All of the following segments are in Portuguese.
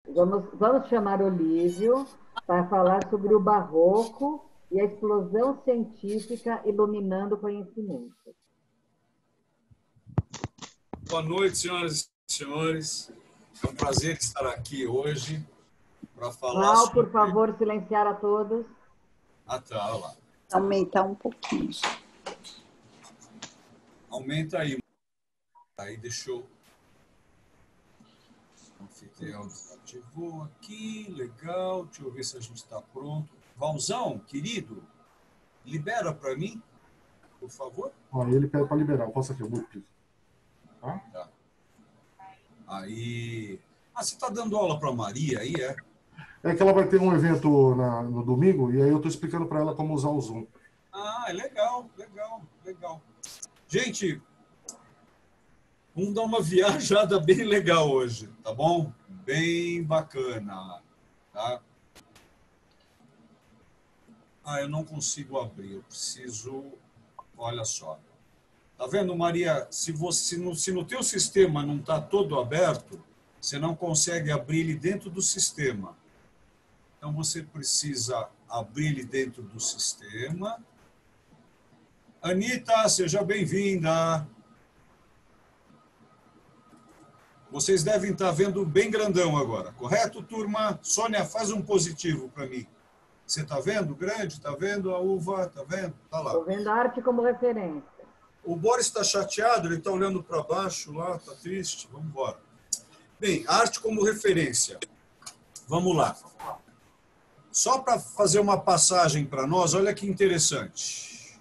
Vamos chamar Olívio para falar sobre o barroco e a explosão científica iluminando o conhecimento. Boa noite, senhoras e senhores. É um prazer estar aqui hoje para falar Val, sobre... por favor, silenciar a todos. Ah, tá, olha lá. Aumentar um pouquinho. Aumenta aí. Aí deixou... O anfitrião desativou aqui, legal. Deixa eu ver se a gente está pronto. Valzão, querido, libera para mim, por favor. Ó, ele pede para liberar. Eu posso aqui, eu vou pedir. Tá? Tá. Aí... Ah, você está dando aula para Maria aí, é? É que ela vai ter um evento no domingo e aí eu estou explicando para ela como usar o Zoom. Ah, é legal, legal, legal. Gente, vamos dar uma viajada bem legal hoje, tá bom? Bem bacana, tá? Ah, eu não consigo abrir, eu preciso... Olha só. Tá vendo, Maria? Se no teu sistema não está todo aberto, você não consegue abrir ele dentro do sistema. Então, você precisa abrir ele dentro do sistema. Anitta, seja bem-vinda. Vocês devem estar vendo bem grandão agora, correto, turma? Sônia, faz um positivo para mim. Você está vendo grande? Está vendo a uva? Está vendo? Está lá. Estou vendo a arte como referência. O Boris está chateado, ele está olhando para baixo lá, está triste. Vamos embora. Bem, arte como referência. Vamos lá. Só para fazer uma passagem para nós, olha que interessante.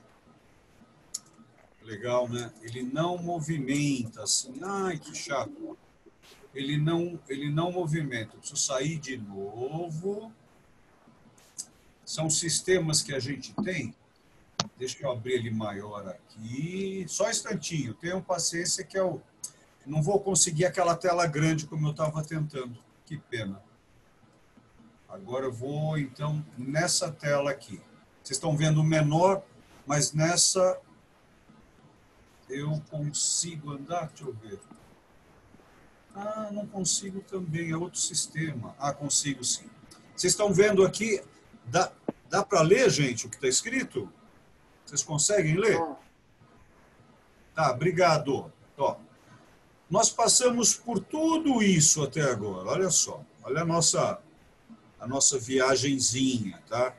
Legal, né? Ele não movimenta assim. Ai, que chato. Ele não movimenta. Eu preciso sair de novo. São sistemas que a gente tem. Deixa eu abrir ele maior aqui. Só um instantinho. Tenham paciência que eu não vou conseguir aquela tela grande como eu estava tentando. Que pena. Agora eu vou, então, nessa tela aqui. Vocês estão vendo o menor, mas nessa eu consigo andar? Deixa eu ver. Ah, não consigo também, é outro sistema. Ah, consigo sim. Vocês estão vendo aqui, dá para ler, gente, o que está escrito? Vocês conseguem ler? Tá, obrigado. Ó, nós passamos por tudo isso até agora, olha só. Olha a nossa viagenzinha, tá?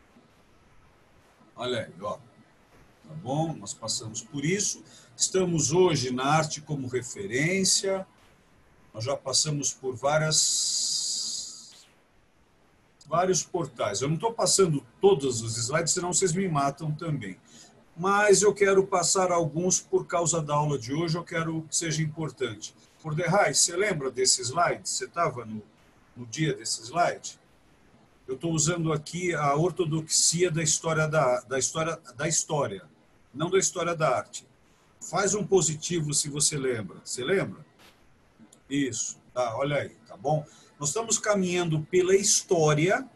Olha aí, ó. Tá bom? Nós passamos por isso. Estamos hoje na arte como referência. Nós já passamos por vários portais. Eu não estou passando todos os slides, senão vocês me matam também. Mas eu quero passar alguns por causa da aula de hoje, eu quero que seja importante. Forderray, você lembra desse slide? Você estava no dia desse slide? Eu estou usando aqui a ortodoxia da história, da história, não da história da arte. Faz um positivo se você lembra. Você lembra? Isso, tá, olha aí, tá bom? Nós estamos caminhando pela história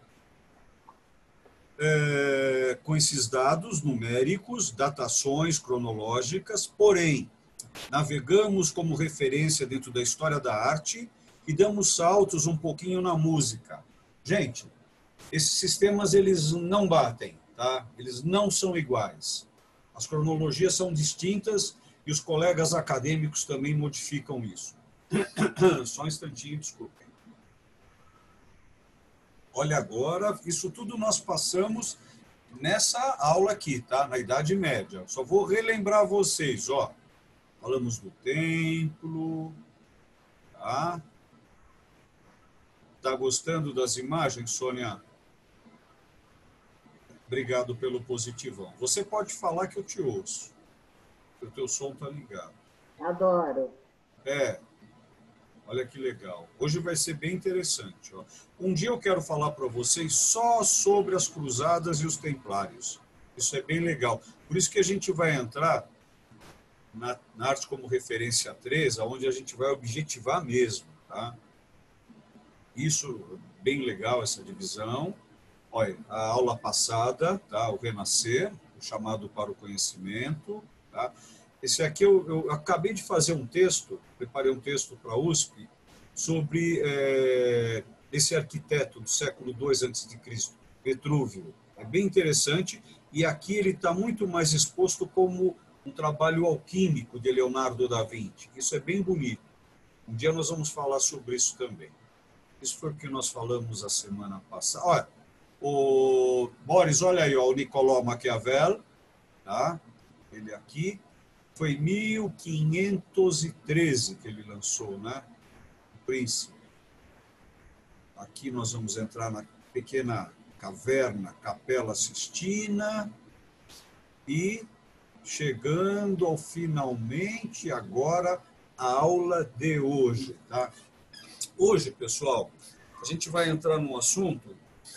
com esses dados numéricos, datações cronológicas, porém, navegamos como referência dentro da história da arte e damos saltos um pouquinho na música. Gente, esses sistemas eles não batem, tá? Eles não são iguais. As cronologias são distintas e os colegas acadêmicos também modificam isso. Só um instantinho, desculpem. Olha agora, isso tudo nós passamos nessa aula aqui, tá? Na Idade Média. Só vou relembrar vocês, ó. Falamos do templo, tá? Tá gostando das imagens, Sônia? Obrigado pelo positivão. Você pode falar que eu te ouço. O teu som tá ligado. Adoro. Olha que legal. Hoje vai ser bem interessante. Ó. Um dia eu quero falar para vocês só sobre as cruzadas e os templários. Isso é bem legal. Por isso que a gente vai entrar na arte como referência 3, onde a gente vai objetivar mesmo. Tá? Isso é bem legal, essa divisão. Olha, a aula passada, tá? O Renascer, o chamado para o conhecimento. Tá? Esse aqui eu acabei de fazer um texto, preparei um texto para a USP, sobre esse arquiteto do século II a.C., Petrúvio. É bem interessante, e aqui ele está muito mais exposto como um trabalho alquímico de Leonardo da Vinci. Isso é bem bonito. Um dia nós vamos falar sobre isso também. Isso foi o que nós falamos a semana passada. Olha, o Boris, olha aí, ó, o Nicolau Maquiavel, tá? Ele aqui. Foi 1513 que ele lançou, né? O Príncipe. Aqui nós vamos entrar na pequena caverna, Capela Sistina, e chegando ao finalmente agora a aula de hoje, tá? Hoje, pessoal, a gente vai entrar num assunto,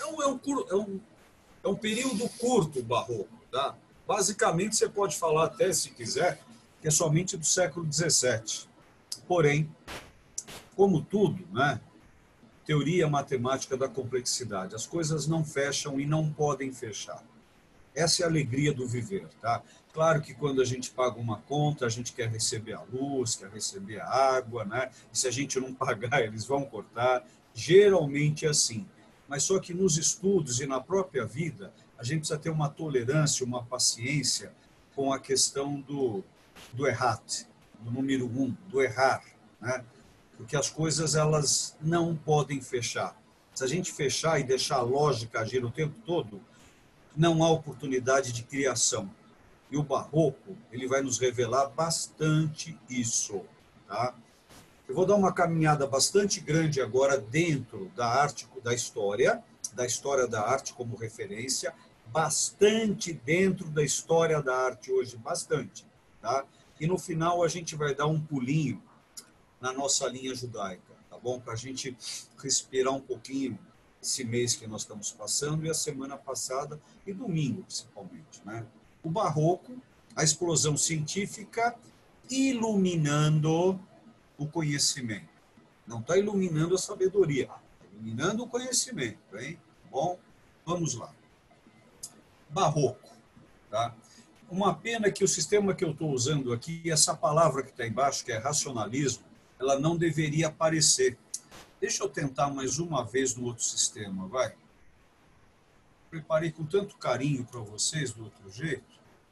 é um período curto o barroco, tá? Basicamente, você pode falar até, se quiser, que é somente do século XVII. Porém, como tudo, né? Teoria matemática da complexidade. As coisas não fecham e não podem fechar. Essa é a alegria do viver, tá? Claro que quando a gente paga uma conta, a gente quer receber a luz, quer receber a água, né? E se a gente não pagar, eles vão cortar. Geralmente é assim. Mas só que nos estudos e na própria vida, a gente precisa ter uma tolerância, uma paciência com a questão do errat, do número 1, do errar, né? Porque as coisas elas não podem fechar. Se a gente fechar e deixar a lógica agir o tempo todo, não há oportunidade de criação. E o barroco, ele vai nos revelar bastante isso, tá? Eu vou dar uma caminhada bastante grande agora dentro da arte, da história da arte como referência, bastante dentro da história da arte hoje, bastante, tá? E no final a gente vai dar um pulinho na nossa linha judaica, tá bom? Para a gente respirar um pouquinho esse mês que nós estamos passando e a semana passada e domingo, principalmente, né? O barroco, a explosão científica iluminando o conhecimento. Não está iluminando a sabedoria, está iluminando o conhecimento, hein? Bom, vamos lá. Barroco, tá? Uma pena que o sistema que eu estou usando aqui, essa palavra que está embaixo, que é racionalismo, ela não deveria aparecer. Deixa eu tentar mais uma vez no outro sistema, vai. Preparei com tanto carinho para vocês do outro jeito.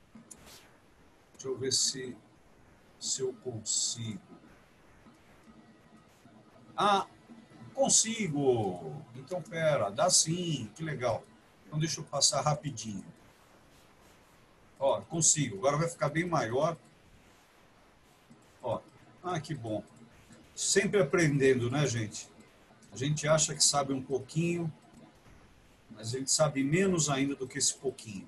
Deixa eu ver se eu consigo. Ah, consigo! Então, pera, dá sim, que legal. Então, deixa eu passar rapidinho. Ó, consigo. Agora vai ficar bem maior. Ó, que bom. Sempre aprendendo, né, gente? A gente acha que sabe um pouquinho, mas a gente sabe menos ainda do que esse pouquinho.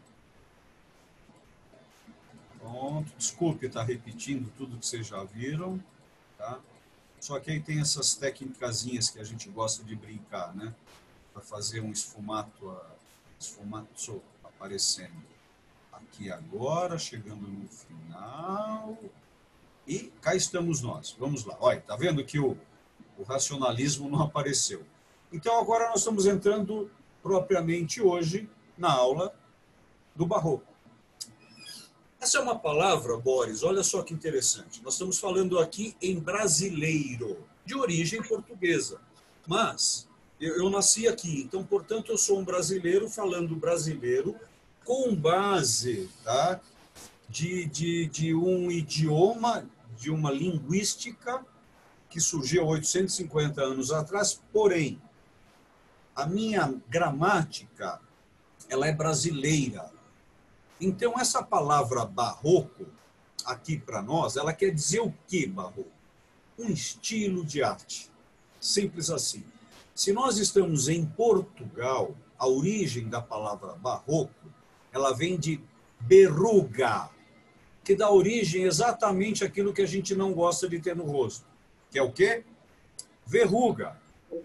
Pronto. Desculpe estar repetindo tudo que vocês já viram, tá? Só que aí tem essas técnicazinhas que a gente gosta de brincar, né? Para fazer um esfumato aparecendo aqui agora, chegando no final. E cá estamos nós. Vamos lá. Olha, tá vendo que o racionalismo não apareceu. Então, agora nós estamos entrando propriamente hoje na aula do barroco. Essa é uma palavra, Boris, olha só que interessante. Nós estamos falando aqui em brasileiro, de origem portuguesa. Mas eu nasci aqui, então, portanto, eu sou um brasileiro falando brasileiro com base, tá, de um idioma, de uma linguística que surgiu há 850 anos atrás, porém, a minha gramática, ela é brasileira. Então, essa palavra barroco, aqui para nós, ela quer dizer o que, barroco? Um estilo de arte. Simples assim. Se nós estamos em Portugal, a origem da palavra barroco, ela vem de berruga, que dá origem exatamente àquilo que a gente não gosta de ter no rosto. Que é o quê? Verruga.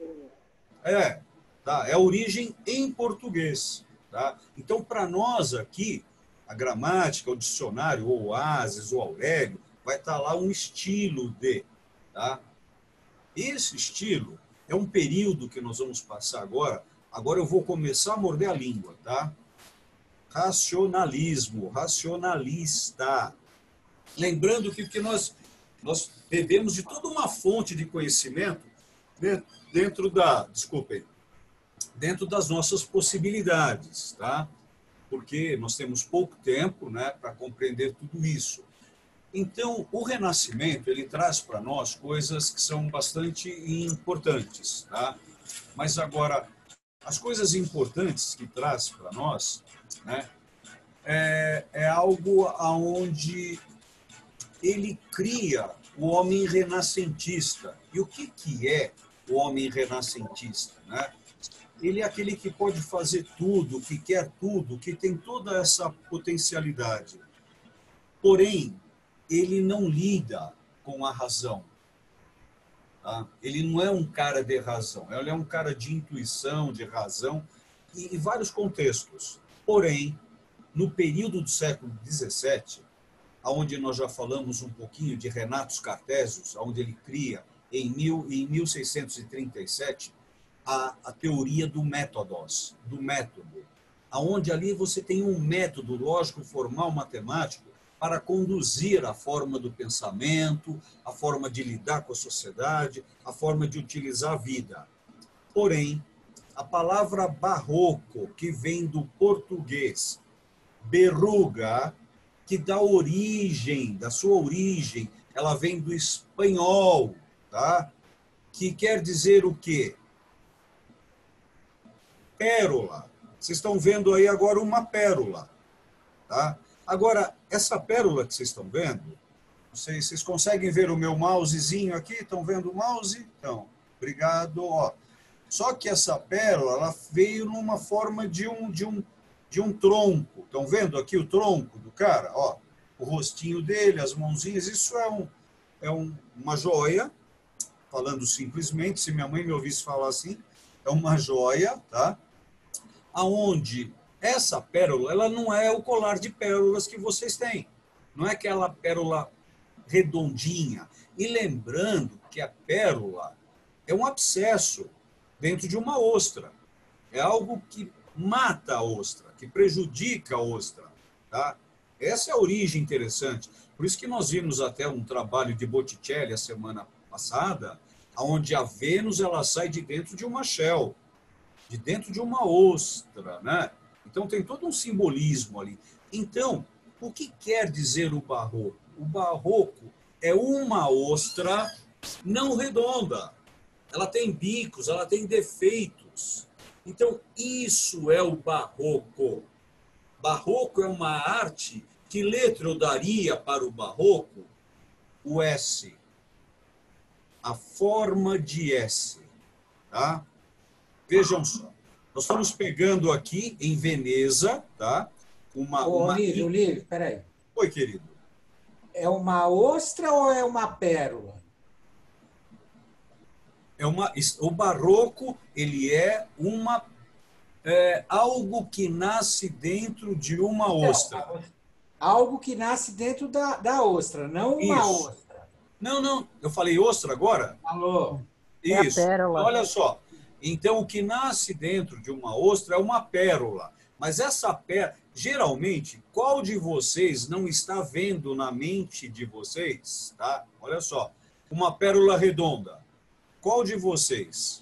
Tá? É a origem em português. Tá? Então, para nós aqui, a gramática, o dicionário, o Oásis, o Aurélio, vai estar lá um estilo de. Tá? Esse estilo é um período que nós vamos passar agora. Agora eu vou começar a morder a língua. Tá? Racionalismo, racionalista. Lembrando que nós bebemos de toda uma fonte de conhecimento desculpem, dentro das nossas possibilidades, tá? Porque nós temos pouco tempo, né, para compreender tudo isso. Então, o Renascimento, ele traz para nós coisas que são bastante importantes, tá? Mas agora, as coisas importantes que traz para nós, né, é algo aonde ele cria o homem renascentista. E o que é o homem renascentista, né? Ele é aquele que pode fazer tudo, que quer tudo, que tem toda essa potencialidade. Porém, ele não lida com a razão. Tá? Ele não é um cara de razão, ele é um cara de intuição, de razão, em vários contextos. Porém, no período do século XVII, onde nós já falamos um pouquinho de Renatus Cartesius, onde ele cria, em 1637, a teoria do métodos, do método, onde ali você tem um método lógico, formal, matemático, para conduzir a forma do pensamento, a forma de lidar com a sociedade, a forma de utilizar a vida. Porém, a palavra barroco, que vem do português, berruga, que dá origem, da sua origem, ela vem do espanhol, tá? Que quer dizer o quê? Pérola. Vocês estão vendo aí agora uma pérola, tá? Agora, essa pérola que vocês estão vendo, não sei, vocês conseguem ver o meu mousezinho aqui? Estão vendo o mouse? Então, obrigado. Ó. Só que essa pérola, ela veio numa forma de um tronco. Estão vendo aqui o tronco do cara? Ó, o rostinho dele, as mãozinhas. Isso uma joia, falando simplesmente, se minha mãe me ouvisse falar assim, é uma joia, tá? Aonde essa pérola, ela não é o colar de pérolas que vocês têm. Não é aquela pérola redondinha. E lembrando que a pérola é um abscesso dentro de uma ostra. É algo que mata a ostra, que prejudica a ostra. Tá? Essa é a origem interessante. Por isso que nós vimos até um trabalho de Botticelli a semana passada, onde a Vênus ela sai de dentro de uma shell, de dentro de uma ostra, né? Então tem todo um simbolismo ali. Então, o que quer dizer o barroco? O barroco é uma ostra não redonda. Ela tem bicos, ela tem defeitos. Então, isso é o barroco. Barroco é uma arte. Que letra eu daria para o barroco? O S. A forma de S. Tá? Vejam só. Nós estamos pegando aqui em Veneza, tá? Olívio, peraí. Oi, querido. É uma ostra ou é uma pérola? O barroco, ele é algo que nasce dentro de uma ostra. Algo que nasce dentro da ostra, não uma ostra. Não, eu falei ostra agora? Falou. Isso. É a pérola. Olha só. Então, o que nasce dentro de uma ostra é uma pérola. Mas essa pérola, geralmente, qual de vocês não está vendo na mente de vocês, tá? Olha só, uma pérola redonda. Qual de vocês?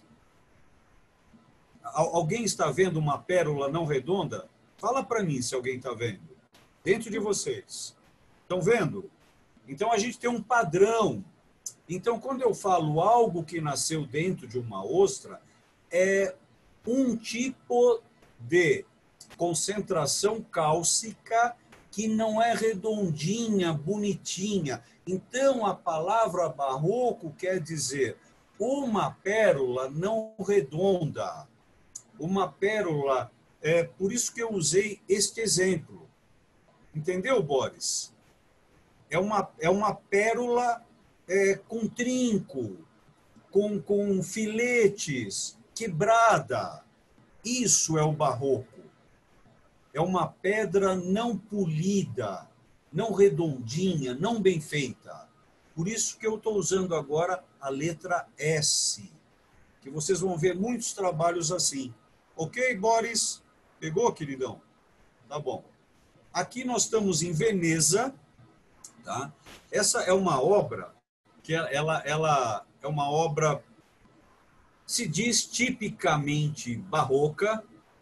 Alguém está vendo uma pérola não redonda? Fala para mim se alguém está vendo. Dentro de vocês. Estão vendo? Então, a gente tem um padrão. Então, quando eu falo algo que nasceu dentro de uma ostra, é um tipo de concentração cálcica que não é redondinha, bonitinha. Então, a palavra barroco quer dizer uma pérola não redonda. Uma pérola, por isso que eu usei este exemplo. Entendeu, Boris? É uma pérola com trinco, com filetes, quebrada. Isso é o barroco. É uma pedra não polida, não redondinha, não bem feita. Por isso que eu estou usando agora a letra S, que vocês vão ver muitos trabalhos assim. Ok, Boris? Pegou, queridão? Tá bom. Aqui nós estamos em Veneza, tá? Essa é uma obra que ela é uma obra Se diz tipicamente barroca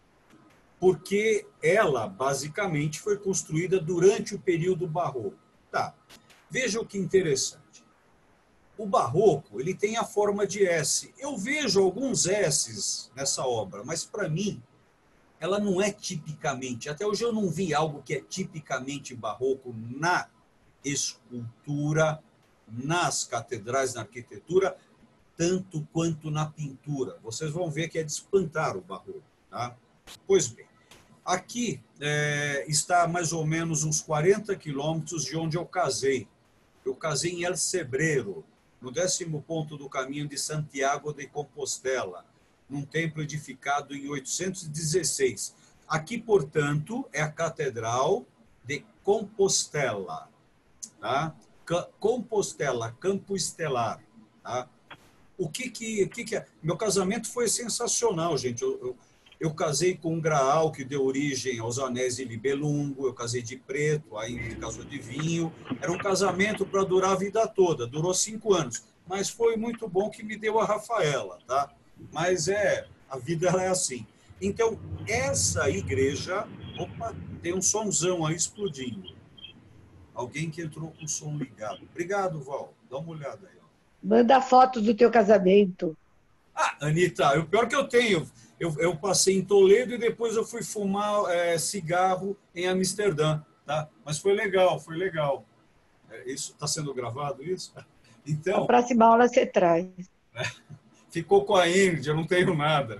porque ela, basicamente, foi construída durante o período barroco. Tá. Veja o que interessante. O barroco, ele tem a forma de S. Eu vejo alguns S's nessa obra, mas, para mim, ela não é tipicamente. Até hoje eu não vi algo que é tipicamente barroco na escultura, nas catedrais, na arquitetura, tanto quanto na pintura. Vocês vão ver que é de espantar o barroco. Tá? Pois bem, aqui está mais ou menos uns 40 quilômetros de onde eu casei. Eu casei em El Cebreiro, no 10º ponto do caminho de Santiago de Compostela, num templo edificado em 816. Aqui, portanto, é a Catedral de Compostela. Tá? Compostela, Campo Estelar. Tá? O que é? Meu casamento foi sensacional, gente. Eu casei com um graal que deu origem aos anéis de Libelungo, eu casei de preto, aí casou de vinho. Era um casamento para durar a vida toda, durou 5 anos. Mas foi muito bom que me deu a Rafaela, tá? Mas a vida ela é assim. Então, essa igreja... Opa, tem um somzão aí explodindo. Alguém que entrou com o som ligado. Obrigado, Val. Dá uma olhada aí. Ó. Manda fotos do teu casamento. Ah, Anitta, o pior que eu tenho, eu passei em Toledo e depois eu fui fumar cigarro em Amsterdã, tá? Mas foi legal, foi legal. Isso está sendo gravado, isso? Então, a próxima aula você traz. Ficou com a Ingrid, eu não tenho nada.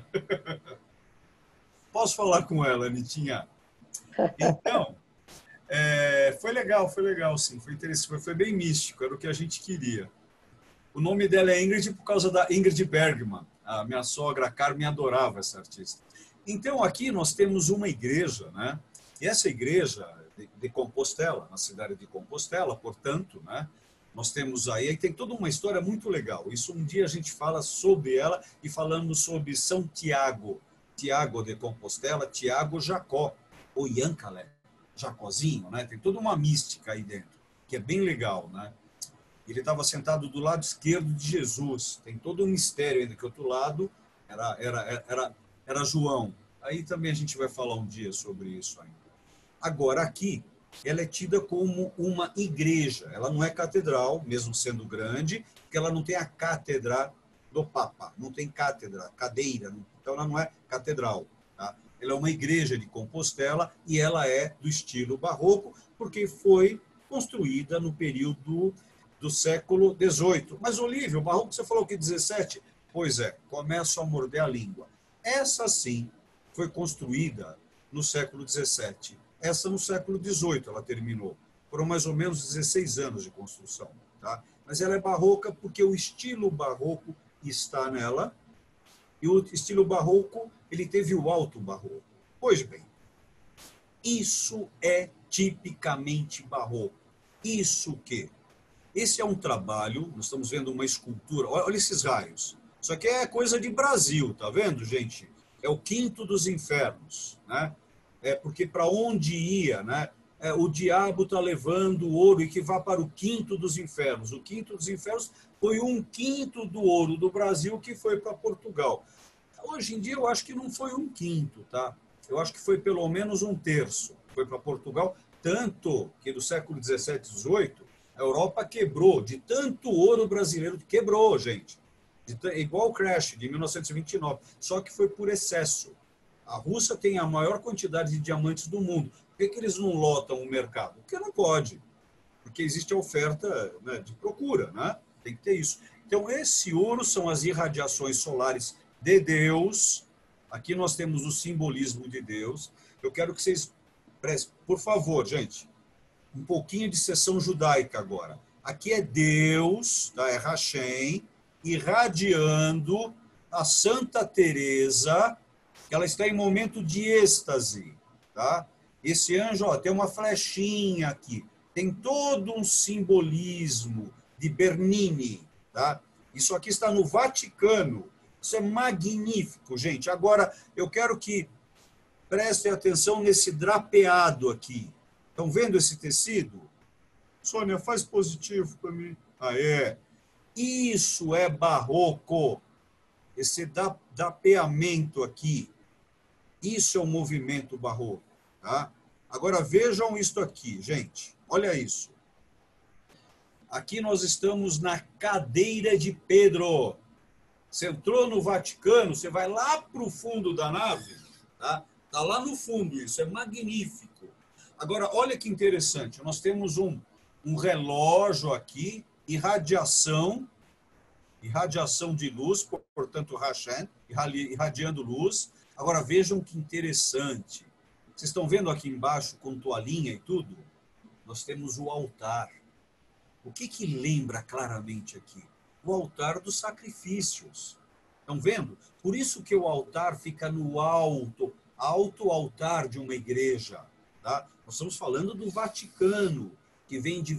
Posso falar com ela, Anitinha? Então, foi legal, sim. Foi interessante, foi bem místico, era o que a gente queria. O nome dela é Ingrid por causa da Ingrid Bergman. A minha sogra, a Carmen, adorava essa artista. Então, aqui nós temos uma igreja, né? E essa igreja de Compostela, na cidade de Compostela, portanto, né? Nós temos aí tem toda uma história muito legal. Isso um dia a gente fala sobre ela e falamos sobre São Tiago, Tiago de Compostela, Tiago Jacó, ou Yancalé, Jacozinho, né? Tem toda uma mística aí dentro, que é bem legal, né? Ele estava sentado do lado esquerdo de Jesus. Tem todo um mistério ainda, que o outro lado era João. Aí também a gente vai falar um dia sobre isso ainda. Agora, aqui, ela é tida como uma igreja. Ela não é catedral, mesmo sendo grande, porque ela não tem a cátedra do Papa. Não tem cátedra, cadeira. Então, ela não é catedral. Tá? Ela é uma igreja de Compostela e ela é do estilo barroco, porque foi construída no período do século XVIII. Mas, Olívio, o barroco, você falou que 17? Pois é, começo a morder a língua. Essa, sim, foi construída no século XVII. Essa, no século XVIII, ela terminou. Foram mais ou menos 16 anos de construção. Tá? Mas ela é barroca porque o estilo barroco está nela, e o estilo barroco, ele teve o alto barroco. Pois bem, isso é tipicamente barroco. Isso que? Esse é um trabalho, nós estamos vendo uma escultura, olha esses raios. Isso aqui é coisa de Brasil, tá vendo, gente? É o quinto dos infernos, né? Porque para onde ia, né? O diabo está levando o ouro e que vá para o quinto dos infernos. O quinto dos infernos foi 1/5 do ouro do Brasil que foi para Portugal. Hoje em dia eu acho que não foi 1/5, tá? Eu acho que foi pelo menos 1/3. Foi para Portugal, tanto que do século XVII, XVIII, a Europa quebrou de tanto ouro brasileiro. Quebrou, gente. Igual o crash de 1929. Só que foi por excesso. A Rússia tem a maior quantidade de diamantes do mundo. Por que eles não lotam o mercado? Porque não pode. Porque existe a oferta, né, de procura, né? Tem que ter isso. Então, esse ouro são as irradiações solares de Deus. Aqui nós temos o simbolismo de Deus. Eu quero que vocês prestem, por favor, gente, um pouquinho de sessão judaica agora. Aqui é Deus, tá? É Hashem, irradiando a Santa Teresa, que ela está em momento de êxtase. Tá? Esse anjo, ó, tem uma flechinha aqui. Tem todo um simbolismo de Bernini. Tá? Isso aqui está no Vaticano. Isso é magnífico, gente. Agora, eu quero que prestem atenção nesse drapeado aqui. Estão vendo esse tecido? Sônia, faz positivo para mim. Ah, é. Isso é barroco. esse dapeamento aqui, isso é o movimento barroco. Tá? Agora vejam isso aqui, gente. Olha isso. Aqui nós estamos na cadeira de Pedro. Você entrou no Vaticano, você vai lá para o fundo da nave, tá? Tá lá no fundo isso, é magnífico. Agora, olha que interessante, nós temos um relógio aqui, irradiação de luz, portanto, Hashem, irradiando luz. Agora, vejam que interessante. Vocês estão vendo aqui embaixo, com toalhinha e tudo? Nós temos o altar. O que lembra claramente aqui? O altar dos sacrifícios. Estão vendo? Por isso que o altar fica no alto altar de uma igreja. Tá? Nós estamos falando do Vaticano, que vem de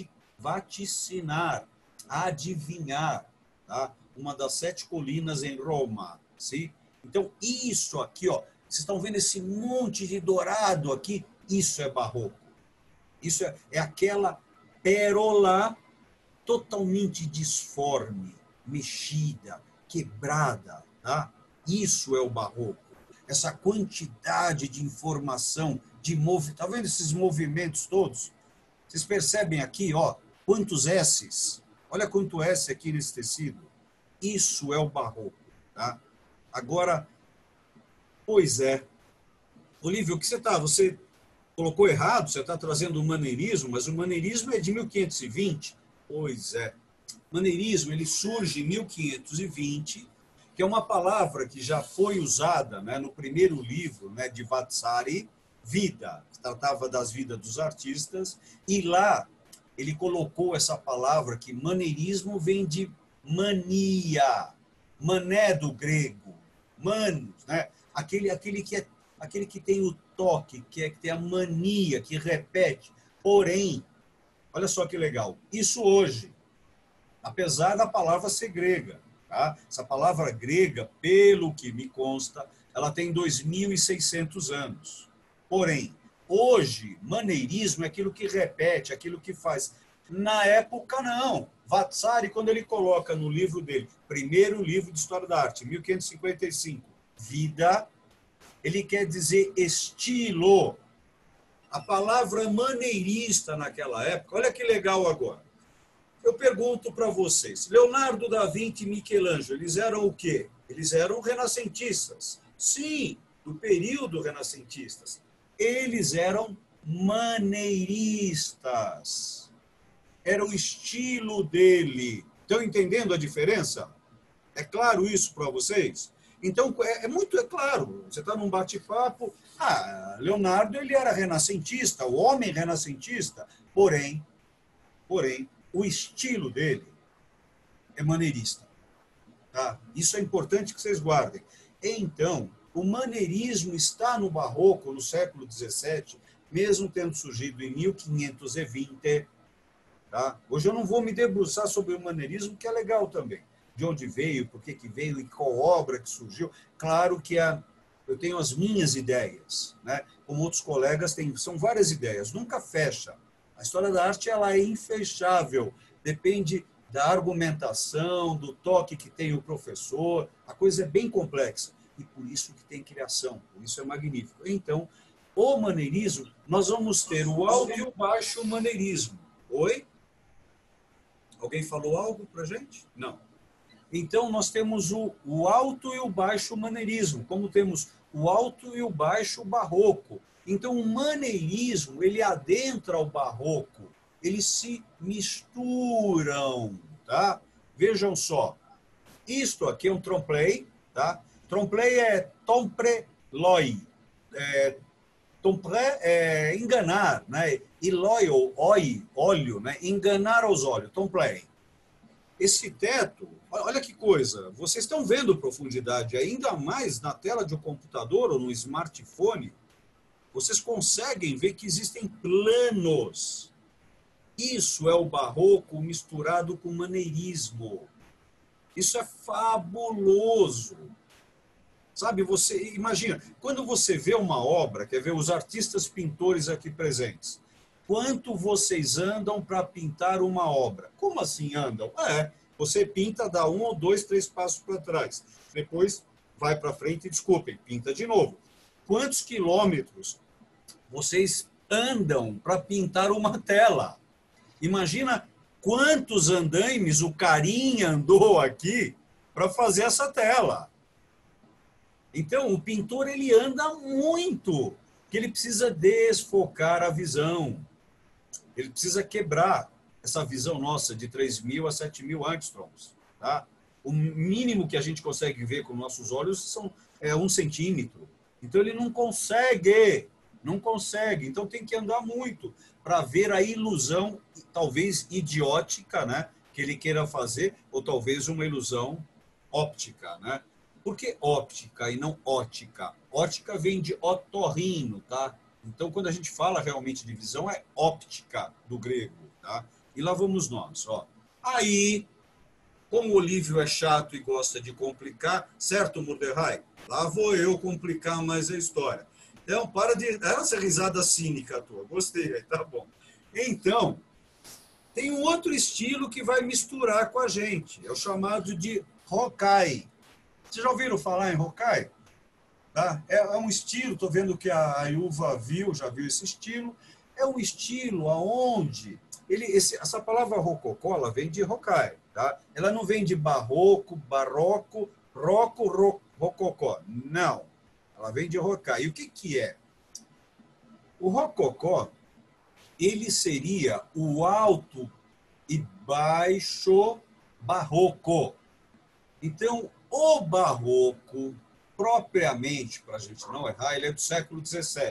vaticinar, adivinhar. Tá? Uma das 7 colinas em Roma. Sim? Então, isso aqui, ó, vocês estão vendo esse monte de dourado aqui? Isso é barroco. Isso é aquela pérola totalmente disforme, mexida, quebrada. Tá? Isso é o barroco. Essa quantidade de informação, de movimento. Está vendo esses movimentos todos? Vocês percebem aqui, ó, quantos S's? Olha quanto S aqui nesse tecido. Isso é o barroco. Tá? Agora, pois é. Olívio, o que você colocou errado, você está trazendo o maneirismo, mas o maneirismo é de 1520. Pois é. Maneirismo, ele surge em 1520, que é uma palavra que já foi usada, né, no primeiro livro, né, de Vasari, Vida, que tratava das vidas dos artistas, e lá ele colocou essa palavra que maneirismo vem de mania, mané do grego, manos, né? Aquele que tem o toque, que tem a mania, que repete. Porém, olha só que legal, isso hoje, apesar da palavra ser grega, tá? Essa palavra grega, pelo que me consta, ela tem 2.600 anos. Porém, hoje, maneirismo é aquilo que repete, aquilo que faz. Na época, não. Vasari, quando ele coloca no livro dele, primeiro livro de História da Arte, 1555, Vida, ele quer dizer estilo. A palavra maneirista naquela época, olha que legal agora. Eu pergunto para vocês, Leonardo da Vinci e Michelangelo, eles eram o quê? Eles eram renascentistas. Sim, do período renascentistas. Eles eram maneiristas. Era o estilo dele. Estão entendendo a diferença? É claro isso para vocês? Então, é claro. Você está num bate-papo. Leonardo, ele era renascentista, o homem renascentista. Porém, o estilo dele é maneirista. Tá? Isso é importante que vocês guardem. Então, o maneirismo está no barroco, no século XVII, mesmo tendo surgido em 1520. Tá? Hoje eu não vou me debruçar sobre o maneirismo, que é legal também. De onde veio, por que veio e qual obra que surgiu. Claro que eu tenho as minhas ideias, né? Como outros colegas têm, são várias ideias, nunca fecha. A história da arte ela é infechável, depende da argumentação, do toque que tem o professor, a coisa é bem complexa. E por isso que tem criação, por isso é magnífico. Então, o maneirismo, nós vamos ter o alto e o baixo maneirismo. Oi? Alguém falou algo para a gente? Não. Então, nós temos o alto e o baixo maneirismo, como temos o alto e o baixo barroco. Então, o maneirismo, ele adentra o barroco, eles se misturam, tá? Vejam só, isto aqui é um trompe-l'œil, tá? Trompe-l'œil é trompe-l'œil. Trompe é enganar, né? E l'œil, ou óleo, né? Enganar aos olhos, trompe-l'œil. Esse teto, olha que coisa, vocês estão vendo profundidade, ainda mais na tela de um computador ou no smartphone, vocês conseguem ver que existem planos. Isso é o barroco misturado com o maneirismo. Isso é fabuloso. Sabe, você imagina, quando você vê uma obra, quer ver os artistas pintores aqui presentes, quanto vocês andam para pintar uma obra? Como assim andam? Você pinta, dá 1 ou 2, 3 passos para trás. Depois vai para frente e, desculpem, pinta de novo. Quantos quilômetros vocês andam para pintar uma tela? Imagina quantos andaimes o carinha andou aqui para fazer essa tela. Então, o pintor ele anda muito, porque ele precisa desfocar a visão. Ele precisa quebrar essa visão nossa de 3.000 a 7.000 angstroms. Tá? O mínimo que a gente consegue ver com nossos olhos é 1 centímetro. Então, ele não consegue. Não consegue. Então, tem que andar muito para ver a ilusão, talvez idiótica, né, que ele queira fazer, ou talvez uma ilusão óptica. Né? Por que óptica e não ótica? Ótica vem de otorrino, tá? Então, quando a gente fala realmente de visão, é óptica, do grego, tá? E lá vamos nós, ó. Aí, como o Olívio é chato e gosta de complicar, certo, Mordecai? Lá vou eu complicar mais a história. Então, para de... Essa risada cínica tua, gostei, tá bom. Então, tem um outro estilo que vai misturar com a gente, é o chamado de Hokai. Vocês já ouviram falar em Hokai? Tá? É um estilo, estou vendo que a Yuva já viu esse estilo, é um estilo onde essa palavra rococó, ela vem de Hokai, tá? Ela não vem de barroco, rococó, não. Ela vem de Hokai. E o que é? O rococó, ele seria o alto e baixo barroco. Então, o barroco, propriamente, para a gente não errar, ele é do século XVII,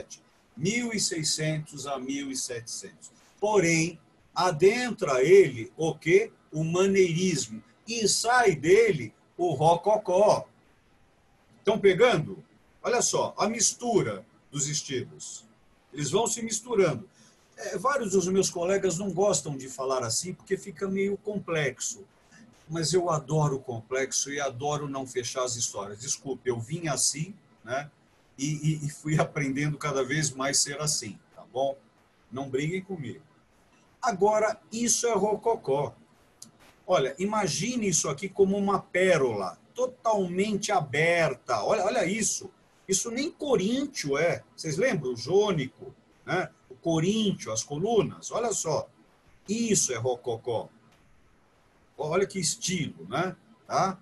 1600 a 1700. Porém, adentra ele o quê? O maneirismo. E sai dele o rococó. Estão pegando? Olha só, a mistura dos estilos. Eles vão se misturando. Vários dos meus colegas não gostam de falar assim, porque fica meio complexo. Mas eu adoro o complexo e adoro não fechar as histórias. Desculpe, eu vim assim, né? E fui aprendendo cada vez mais ser assim, tá bom? Não briguem comigo. Agora, isso é rococó. Olha, imagine isso aqui como uma pérola, totalmente aberta. Olha isso. Isso nem coríntio é. Vocês lembram? O jônico, né? O coríntio, as colunas. Olha só. Isso é rococó. Olha que estilo, né? Tá?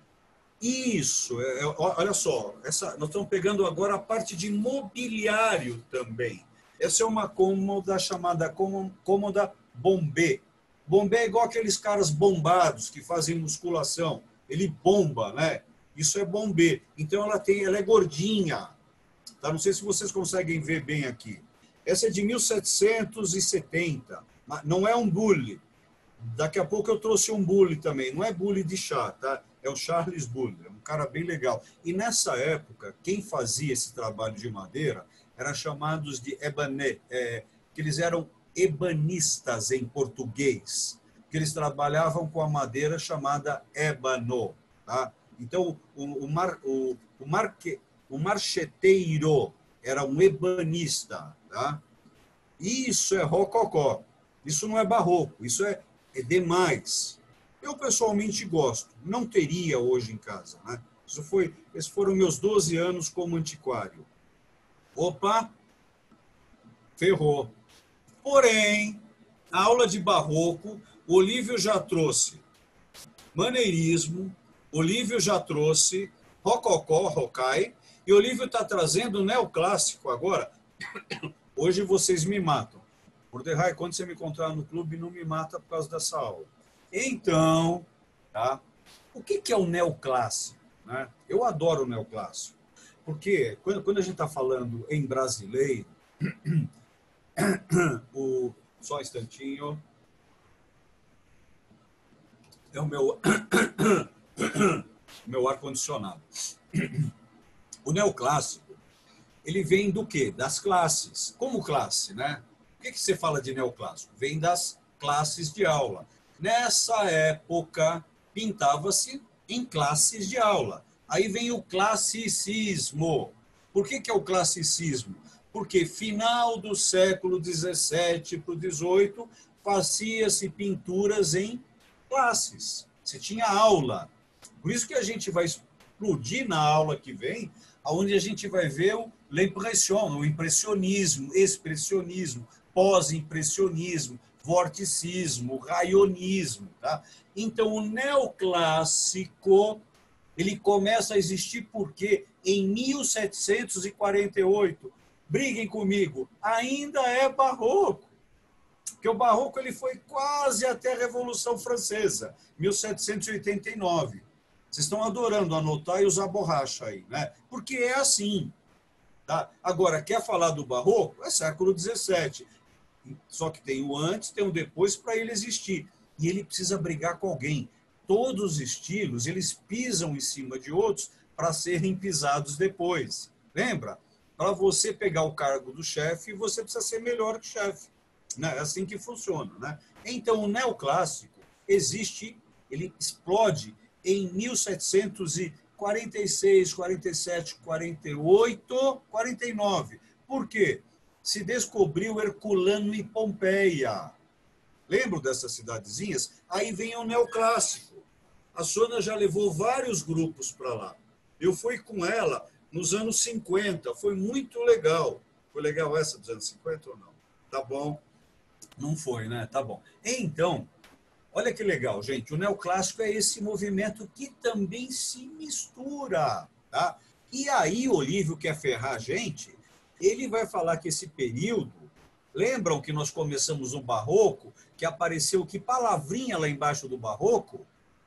Isso, olha só, nós estamos pegando agora a parte de mobiliário também. Essa é uma cômoda chamada cômoda bombê. Bombê é igual aqueles caras bombados que fazem musculação. Ele bomba, né? Isso é bombê. Então ela é gordinha. Tá? Não sei se vocês conseguem ver bem aqui. Essa é de 1770. Não é um bule. Daqui a pouco eu trouxe um bule também. Não é bule de chá, tá? É o Charles Bulle, é um cara bem legal. E nessa época, quem fazia esse trabalho de madeira eram chamados de ebané, que eles eram ebanistas em português, que eles trabalhavam com a madeira chamada ébano. Tá? Então, o marcheteiro era um ebanista. Tá? Isso é rococó. Isso não é barroco, isso é demais. Eu, pessoalmente, gosto. Não teria hoje em casa. Né? Esses foram meus 12 anos como antiquário. Opa! Ferrou. Porém, a aula de barroco, o Olívio já trouxe maneirismo, o Olívio já trouxe rococó, Hokai, e o Olívio está trazendo neoclássico agora. Hoje vocês me matam. Mordecai, quando você me encontrar no clube, não me mata por causa dessa aula. Então, tá? O que é o neoclássico? Né? Eu adoro o neoclássico, porque quando a gente está falando em brasileiro, só um instantinho, é o meu ar-condicionado. O neoclássico, ele vem do quê? Das classes. Como classe, né? Por que você fala de neoclássico? Vem das classes de aula. Nessa época, pintava-se em classes de aula. Aí vem o classicismo. Por que é o classicismo? Porque final do século XVII para o XVIII, fazia-se pinturas em classes. Você tinha aula. Por isso que a gente vai explodir na aula que vem, onde a gente vai ver o l'impression, o impressionismo, expressionismo, pós-impressionismo, vorticismo, raionismo. Tá? Então, o neoclássico ele começa a existir porque em 1748, briguem comigo, ainda é barroco. Porque o barroco ele foi quase até a Revolução Francesa, 1789. Vocês estão adorando anotar e usar borracha aí, né? Porque é assim. Tá? Agora, quer falar do barroco? É século XVII. Só que tem o antes, tem o depois para ele existir. E ele precisa brigar com alguém. Todos os estilos, eles pisam em cima de outros para serem pisados depois. Lembra? Para você pegar o cargo do chefe, você precisa ser melhor que o chefe. Né? É assim que funciona. Né? Então, o neoclássico existe, ele explode em 1746, 47, 48, 49. Por quê? Se descobriu Herculano e Pompeia. Lembram dessas cidadezinhas? Aí vem o neoclássico. A Sônia já levou vários grupos para lá. Eu fui com ela nos anos 50. Foi muito legal. Foi legal essa dos anos 50 ou não? Tá bom. Não foi, né? Tá bom. Então, olha que legal, gente. O neoclássico é esse movimento que também se mistura. Tá? E aí, o Olívio quer ferrar a gente. Ele vai falar que esse período... Lembram que nós começamos no barroco, que apareceu que palavrinha lá embaixo do barroco?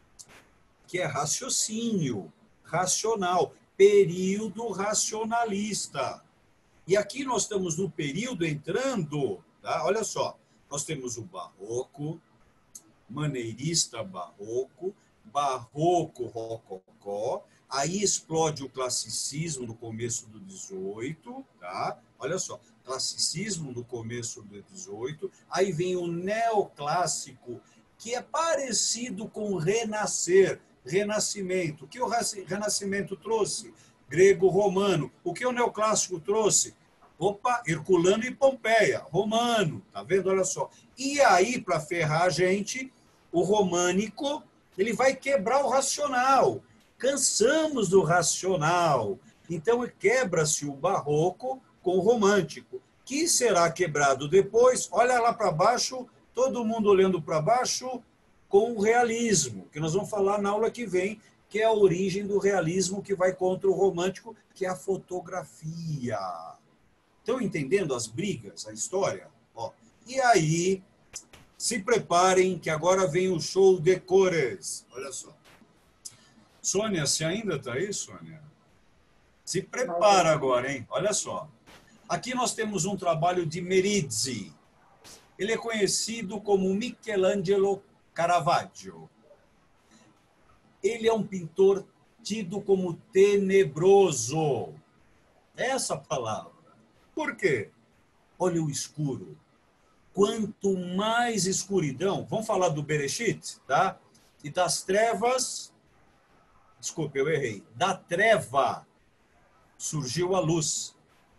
Que é raciocínio, racional, período racionalista. E aqui nós estamos no período entrando, tá? Olha só, nós temos o barroco, maneirista barroco, barroco rococó, aí explode o classicismo no começo do 18, tá? Olha só, classicismo no começo do 18, aí vem o neoclássico, que é parecido com o renascer, renascimento. O que o renascimento trouxe? Grego-romano. O que o neoclássico trouxe? Opa, Herculano e Pompeia, romano, tá vendo? Olha só. E aí, para ferrar a gente, o românico, ele vai quebrar o racional. Cansamos do racional. Então, quebra-se o barroco com o romântico, que será quebrado depois, olha lá para baixo, todo mundo olhando para baixo, com o realismo, que nós vamos falar na aula que vem, que é a origem do realismo que vai contra o romântico, que é a fotografia. Estão entendendo as brigas, a história? Ó, e aí, se preparem, que agora vem o show de cores. Olha só. Sônia, você ainda está aí, Sônia? Se prepara agora, hein? Olha só. Aqui nós temos um trabalho de Merizzi. Ele é conhecido como Michelangelo Caravaggio. Ele é um pintor tido como tenebroso. Essa palavra. Por quê? Olha o escuro. Quanto mais escuridão, vamos falar do Bereshit, tá? E das trevas, desculpe, eu errei. Da treva surgiu a luz.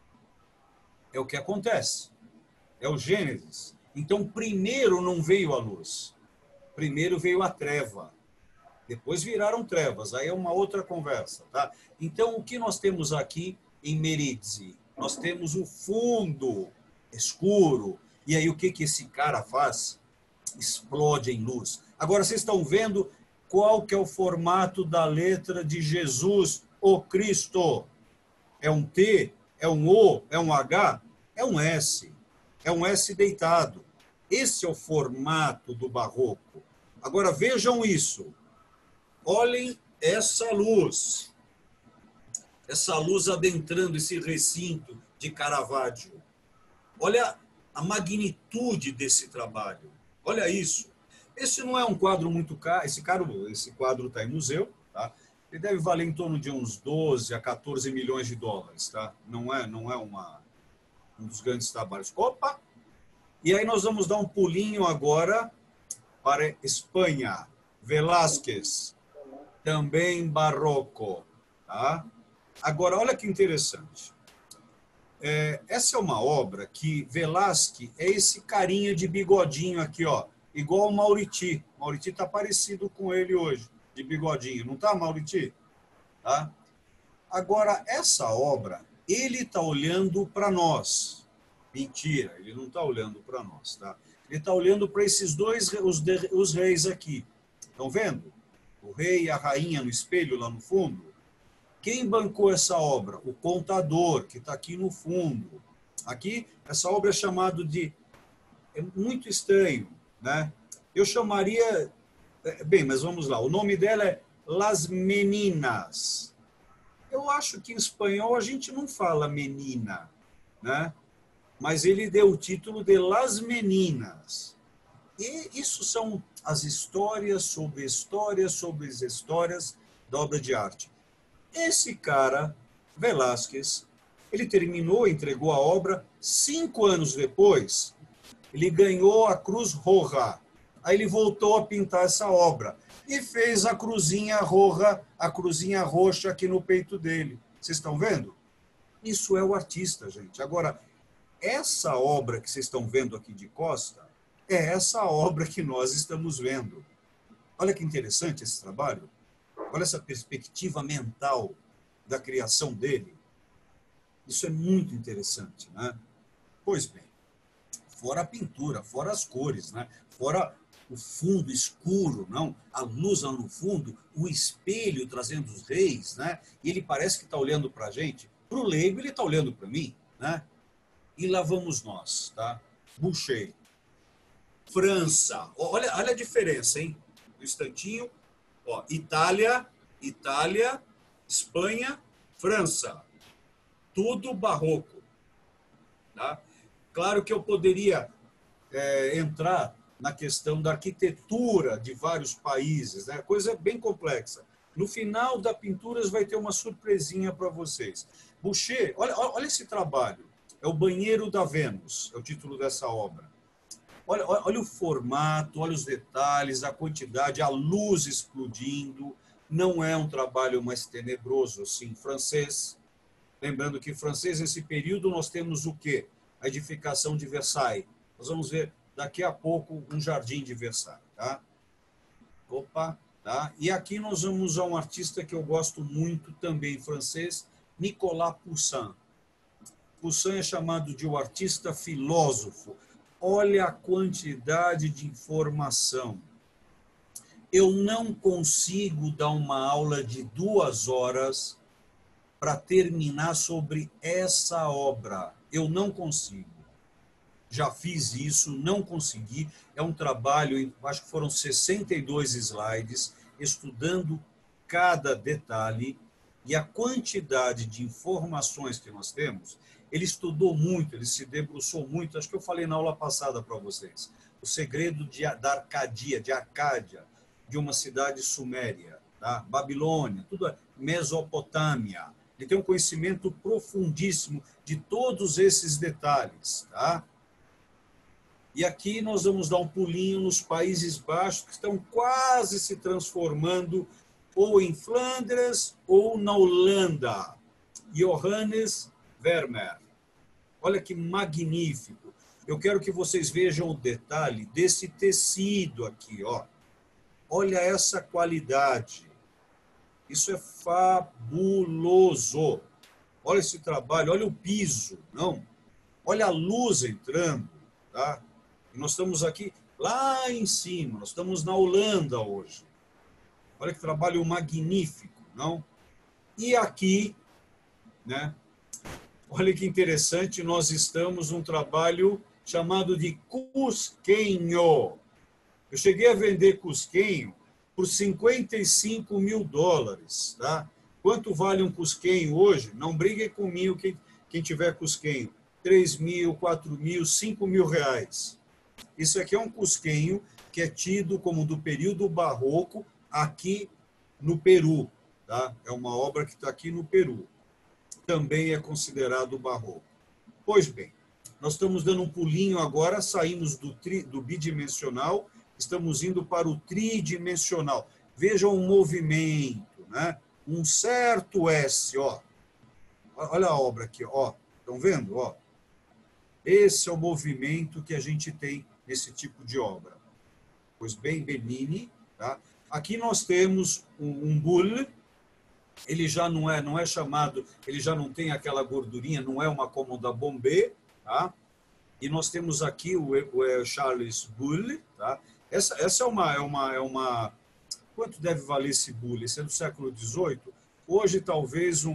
É o que acontece. É o Gênesis. Então, primeiro não veio a luz. Primeiro veio a treva. Depois viraram trevas. Aí é uma outra conversa, tá? Então, o que nós temos aqui em Merizzi? Nós temos o fundo escuro. E aí, o que esse cara faz? Explode em luz. Agora, vocês estão vendo qual que é o formato da letra de Jesus, o Cristo? É um T? É um O? É um H? É um S. É um S deitado. Esse é o formato do barroco. Agora, vejam isso. Olhem essa luz. Essa luz adentrando esse recinto de Caravaggio. Olha a magnitude desse trabalho. Olha isso. Esse não é um quadro muito caro. Esse quadro está em museu, tá? Ele deve valer em torno de uns 12 a 14 milhões de dólares, tá? Não é um dos grandes trabalhos. Opa! E aí nós vamos dar um pulinho agora para Espanha. Velázquez, também barroco, tá? Agora, olha que interessante. Essa é uma obra que Velázquez é esse carinha de bigodinho aqui, ó. igual o Mauriti. Mauriti está parecido com ele hoje, de bigodinho. Não está, Mauriti? Tá? Agora, essa obra, ele está olhando para nós. Mentira, ele não está olhando para nós. Tá? Ele está olhando para esses dois, os reis aqui. Estão vendo? O rei e a rainha no espelho lá no fundo. Quem bancou essa obra? O contador, que está aqui no fundo. Aqui, essa obra é chamada de... É muito estranho, né? Eu chamaria... Bem, mas vamos lá. O nome dela é Las Meninas. Eu acho que em espanhol a gente não fala menina, né? Mas ele deu o título de Las Meninas. E isso são as histórias sobre histórias sobre as histórias da obra de arte. Esse cara, Velázquez, ele terminou, entregou a obra, 5 anos depois, ele ganhou a Cruz Roja. Aí ele voltou a pintar essa obra e fez a cruzinha roxa aqui no peito dele. Vocês estão vendo? Isso é o artista, gente. Agora, essa obra que vocês estão vendo aqui de costa é essa obra que nós estamos vendo. Olha que interessante esse trabalho. Olha essa perspectiva mental da criação dele. Isso é muito interessante, né? Pois bem, fora a pintura, fora as cores, né? Fora o fundo escuro, não? A luz lá no fundo, o espelho trazendo os reis, né? E ele parece que está olhando para a gente. Para o leigo, ele está olhando para mim, né? E lá vamos nós, tá? Boucher. França. Olha a diferença, hein? Um instantinho. Ó, Itália, Espanha, França. Tudo barroco. Tá? Claro que eu poderia entrar na questão da arquitetura de vários países, né? Coisa bem complexa. No final da pinturas vai ter uma surpresinha para vocês. Boucher, olha esse trabalho. É o Banheiro da Vênus, é o título dessa obra. Olha o formato, olha os detalhes, a quantidade, a luz explodindo. Não é um trabalho mais tenebroso, assim, francês. Lembrando que francês, nesse período, nós temos o quê? A edificação de Versailles. Nós vamos ver daqui a pouco um jardim de Versailles. Tá? Opa, tá? E aqui nós vamos a um artista que eu gosto muito, também francês, Nicolas Poussin. Poussin é chamado de o artista filósofo. Olha a quantidade de informação. Eu não consigo dar uma aula de 2 horas para terminar sobre essa obra. Eu não consigo. Já fiz isso, não consegui. É um trabalho, acho que foram 62 slides, estudando cada detalhe e a quantidade de informações que nós temos. Ele estudou muito, ele se debruçou muito. Acho que eu falei na aula passada para vocês. O segredo da Arcadia, de Arcádia, de uma cidade suméria, tá? Babilônia, tudo Mesopotâmia. Ele tem um conhecimento profundíssimo de todos esses detalhes, tá? E aqui nós vamos dar um pulinho nos Países Baixos, que estão quase se transformando ou em Flandres ou na Holanda. Johannes Vermeer. Olha que magnífico. Eu quero que vocês vejam o detalhe desse tecido aqui, ó. Olha essa qualidade. Isso é fabuloso. Olha esse trabalho, olha o piso, não? Olha a luz entrando, tá? E nós estamos aqui lá em cima, nós estamos na Holanda hoje. Olha que trabalho magnífico, não? E aqui, né? Olha que interessante, nós estamos num trabalho chamado de Cusquenho. Eu cheguei a vender Cusquenho por $55 mil, tá? Quanto vale um Cusquenho hoje? Não briguem comigo quem tiver Cusquenho. 3 mil, 4 mil, 5 mil reais. Isso aqui é um Cusquenho que é tido como do período barroco aqui no Peru, tá? É uma obra que está aqui no Peru. Também é considerado barroco. Pois bem, nós estamos dando um pulinho agora, saímos do bidimensional, estamos indo para o tridimensional. Vejam o movimento, né? Um certo S, ó. Olha a obra aqui, ó. Estão vendo, ó? Esse é o movimento que a gente tem nesse tipo de obra. pois bem, Bernini. Tá? Aqui nós temos um bulle, ele já não é chamado, ele já não tem aquela gordurinha, não é uma cômoda bombê, tá? E nós temos aqui o Charles Bulle, tá? Essa é uma... Quanto deve valer esse bulle? Esse é do século XVIII. Hoje, talvez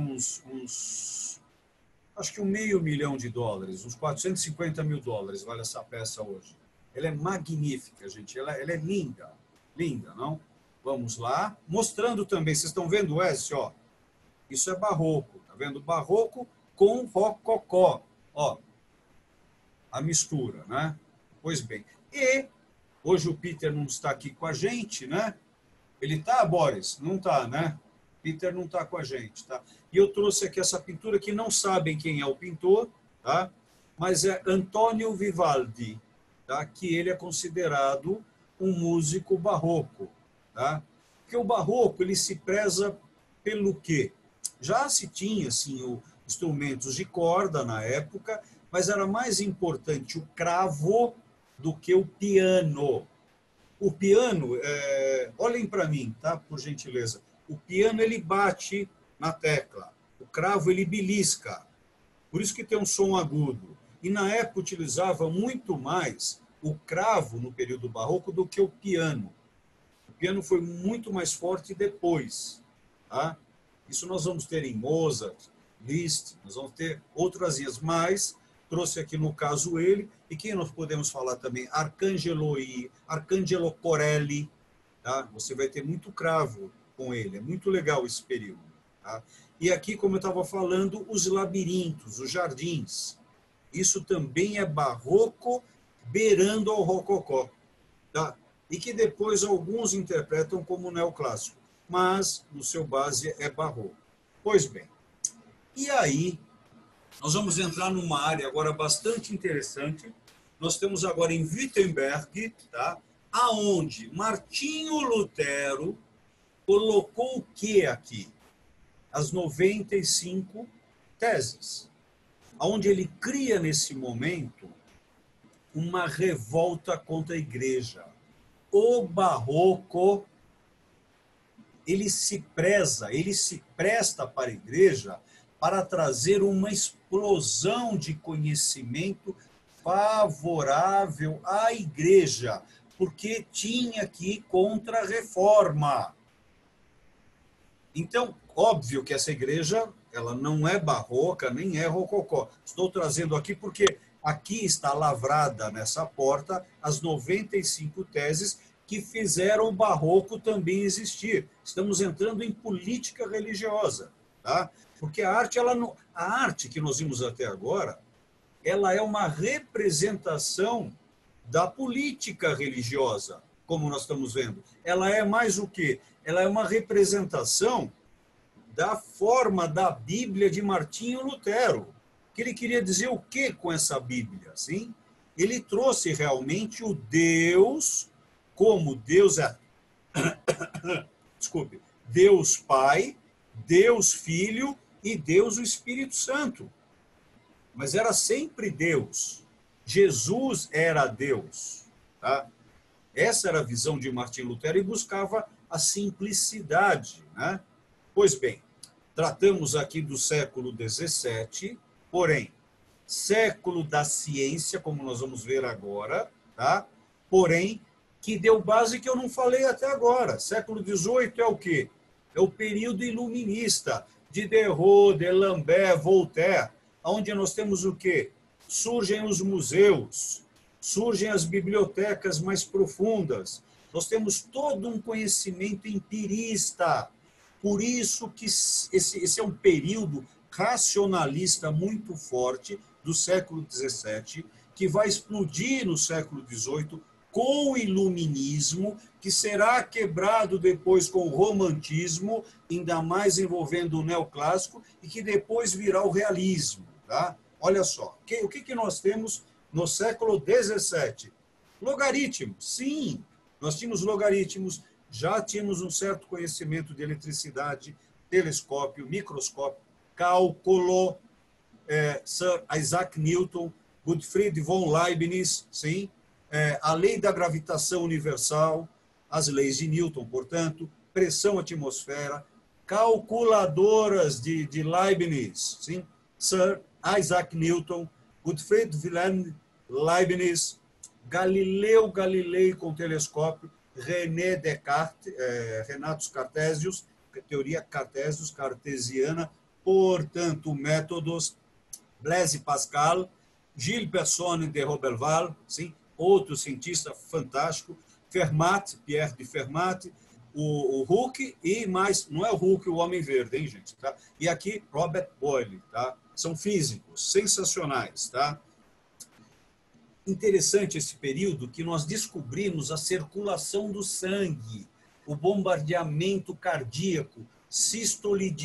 acho que $500 mil, uns $450 mil vale essa peça hoje. Ela é magnífica, gente. Ela é linda. Linda, não? Vamos lá. Mostrando também, vocês estão vendo o S, ó? Isso é barroco, tá vendo? Barroco com rococó, ó. A mistura, né? Pois bem. E hoje o Peter não está aqui com a gente, né? Ele tá, Boris? Não tá, né? Peter não está com a gente, tá? E eu trouxe aqui essa pintura que não sabem quem é o pintor, tá? Mas é Antonio Vivaldi, tá? Que ele é considerado um músico barroco, tá? Porque o barroco, ele se preza pelo quê? Já se tinha, assim, instrumentos de corda na época, mas era mais importante o cravo do que o piano. O piano, olhem para mim, tá? Por gentileza. O piano, ele bate na tecla. O cravo, ele belisca. Por isso que tem um som agudo. E na época utilizava muito mais o cravo no período barroco do que o piano. O piano foi muito mais forte depois. Tá? Isso nós vamos ter em Mozart, Liszt, nós vamos ter outras linhas, mas trouxe aqui no caso ele, e quem nós podemos falar também? Arcangelo Corelli, tá? Você vai ter muito cravo com ele, é muito legal esse período. Tá? E aqui, como eu estava falando, os labirintos, os jardins. Isso também é barroco, beirando ao rococó. Tá? E que depois alguns interpretam como neoclássico, mas no seu base é barroco. Pois bem, e aí nós vamos entrar numa área agora bastante interessante. Nós temos agora em Wittenberg, tá? Aonde Martinho Lutero colocou o que aqui? As 95 teses. Onde ele cria nesse momento uma revolta contra a igreja. O barroco, ele se presta para a igreja para trazer uma explosão de conhecimento favorável à igreja, porque tinha que ir contra a reforma. Então, óbvio que essa igreja, ela não é barroca, nem é rococó. Estou trazendo aqui porque aqui está lavrada nessa porta as 95 teses que fizeram o barroco também existir. Estamos entrando em política religiosa, tá? Porque a arte que nós vimos até agora, ela é uma representação da política religiosa, como nós estamos vendo. Ela é mais o quê? Ela é uma representação da forma da Bíblia de Martinho Lutero. Que ele queria dizer o quê com essa Bíblia? Assim? Ele trouxe realmente o Deus, como Deus é... Desculpe. Deus Pai, Deus Filho e Deus o Espírito Santo. Mas era sempre Deus. Jesus era Deus. Tá? Essa era a visão de Martinho Lutero e buscava a simplicidade. Né? Pois bem, tratamos aqui do século XVII, porém, século da ciência, como nós vamos ver agora, tá? Porém, que deu base que eu não falei até agora. Século XVIII é o quê? É o período iluminista, Diderot, D'Alembert, Voltaire, onde nós temos o quê? Surgem os museus, surgem as bibliotecas mais profundas, nós temos todo um conhecimento empirista. Por isso que esse é um período racionalista muito forte do século XVII, que vai explodir no século XVIII com o iluminismo, que será quebrado depois com o romantismo, ainda mais envolvendo o neoclássico, e que depois virá o realismo. Tá? Olha só, o que nós temos no século XVII? Logaritmos, sim, nós tínhamos logaritmos, já tínhamos um certo conhecimento de eletricidade, telescópio, microscópio, cálculo, Sir Isaac Newton, Gottfried von Leibniz, sim, a lei da gravitação universal, as leis de Newton, portanto, pressão atmosfera, calculadoras de Leibniz, sim? Sir Isaac Newton, Gottfried Wilhelm Leibniz, Galileu Galilei com telescópio, René Descartes, Renatus Cartesius, teoria Cartesius, cartesiana, portanto, métodos, Blaise Pascal, Gilles Personne de Roberval, sim? Outro cientista fantástico, Fermat, Pierre de Fermat, o Hooke e mais, não é o Hooke o Homem Verde, hein, gente? Tá? E aqui, Robert Boyle, tá? São físicos sensacionais, tá? Interessante esse período que nós descobrimos a circulação do sangue, o bombardeamento cardíaco, sístole e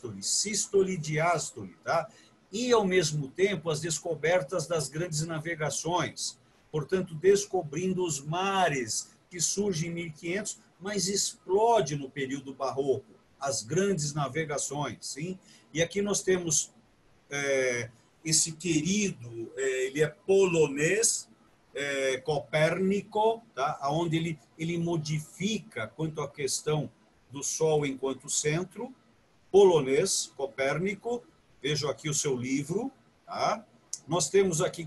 diástole, tá? E, ao mesmo tempo, as descobertas das grandes navegações, portanto, descobrindo os mares, que surge em 1500, mas explode no período barroco, as grandes navegações, sim? E aqui nós temos esse querido, ele é polonês, Copérnico, tá? Onde ele modifica quanto à questão do Sol enquanto centro, polonês, Copérnico, vejo aqui o seu livro, tá? Nós temos aqui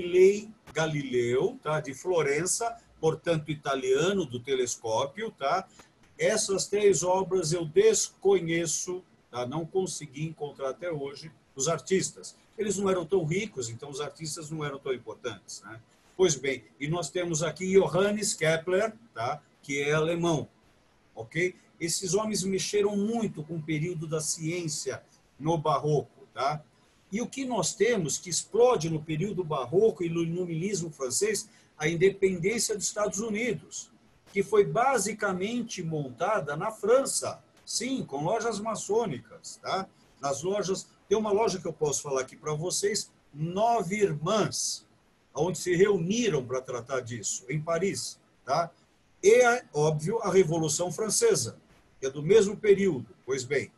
Galileu, tá? De Florença, portanto, italiano, do telescópio, tá? Essas 3 obras eu desconheço, tá? Não consegui encontrar até hoje os artistas. Eles não eram tão ricos, então os artistas não eram tão importantes, né? Pois bem, e nós temos aqui Johannes Kepler, tá? Que é alemão, ok? Esses homens mexeram muito com o período da ciência no barroco, tá? E o que nós temos que explode no período barroco e no iluminismo francês, a independência dos Estados Unidos, que foi basicamente montada na França, sim, com lojas maçônicas, tá? Nas lojas, tem uma loja que eu posso falar aqui para vocês, 9 Irmãs, onde se reuniram para tratar disso, em Paris, tá? E, óbvio, a Revolução Francesa, que é do mesmo período. Pois bem,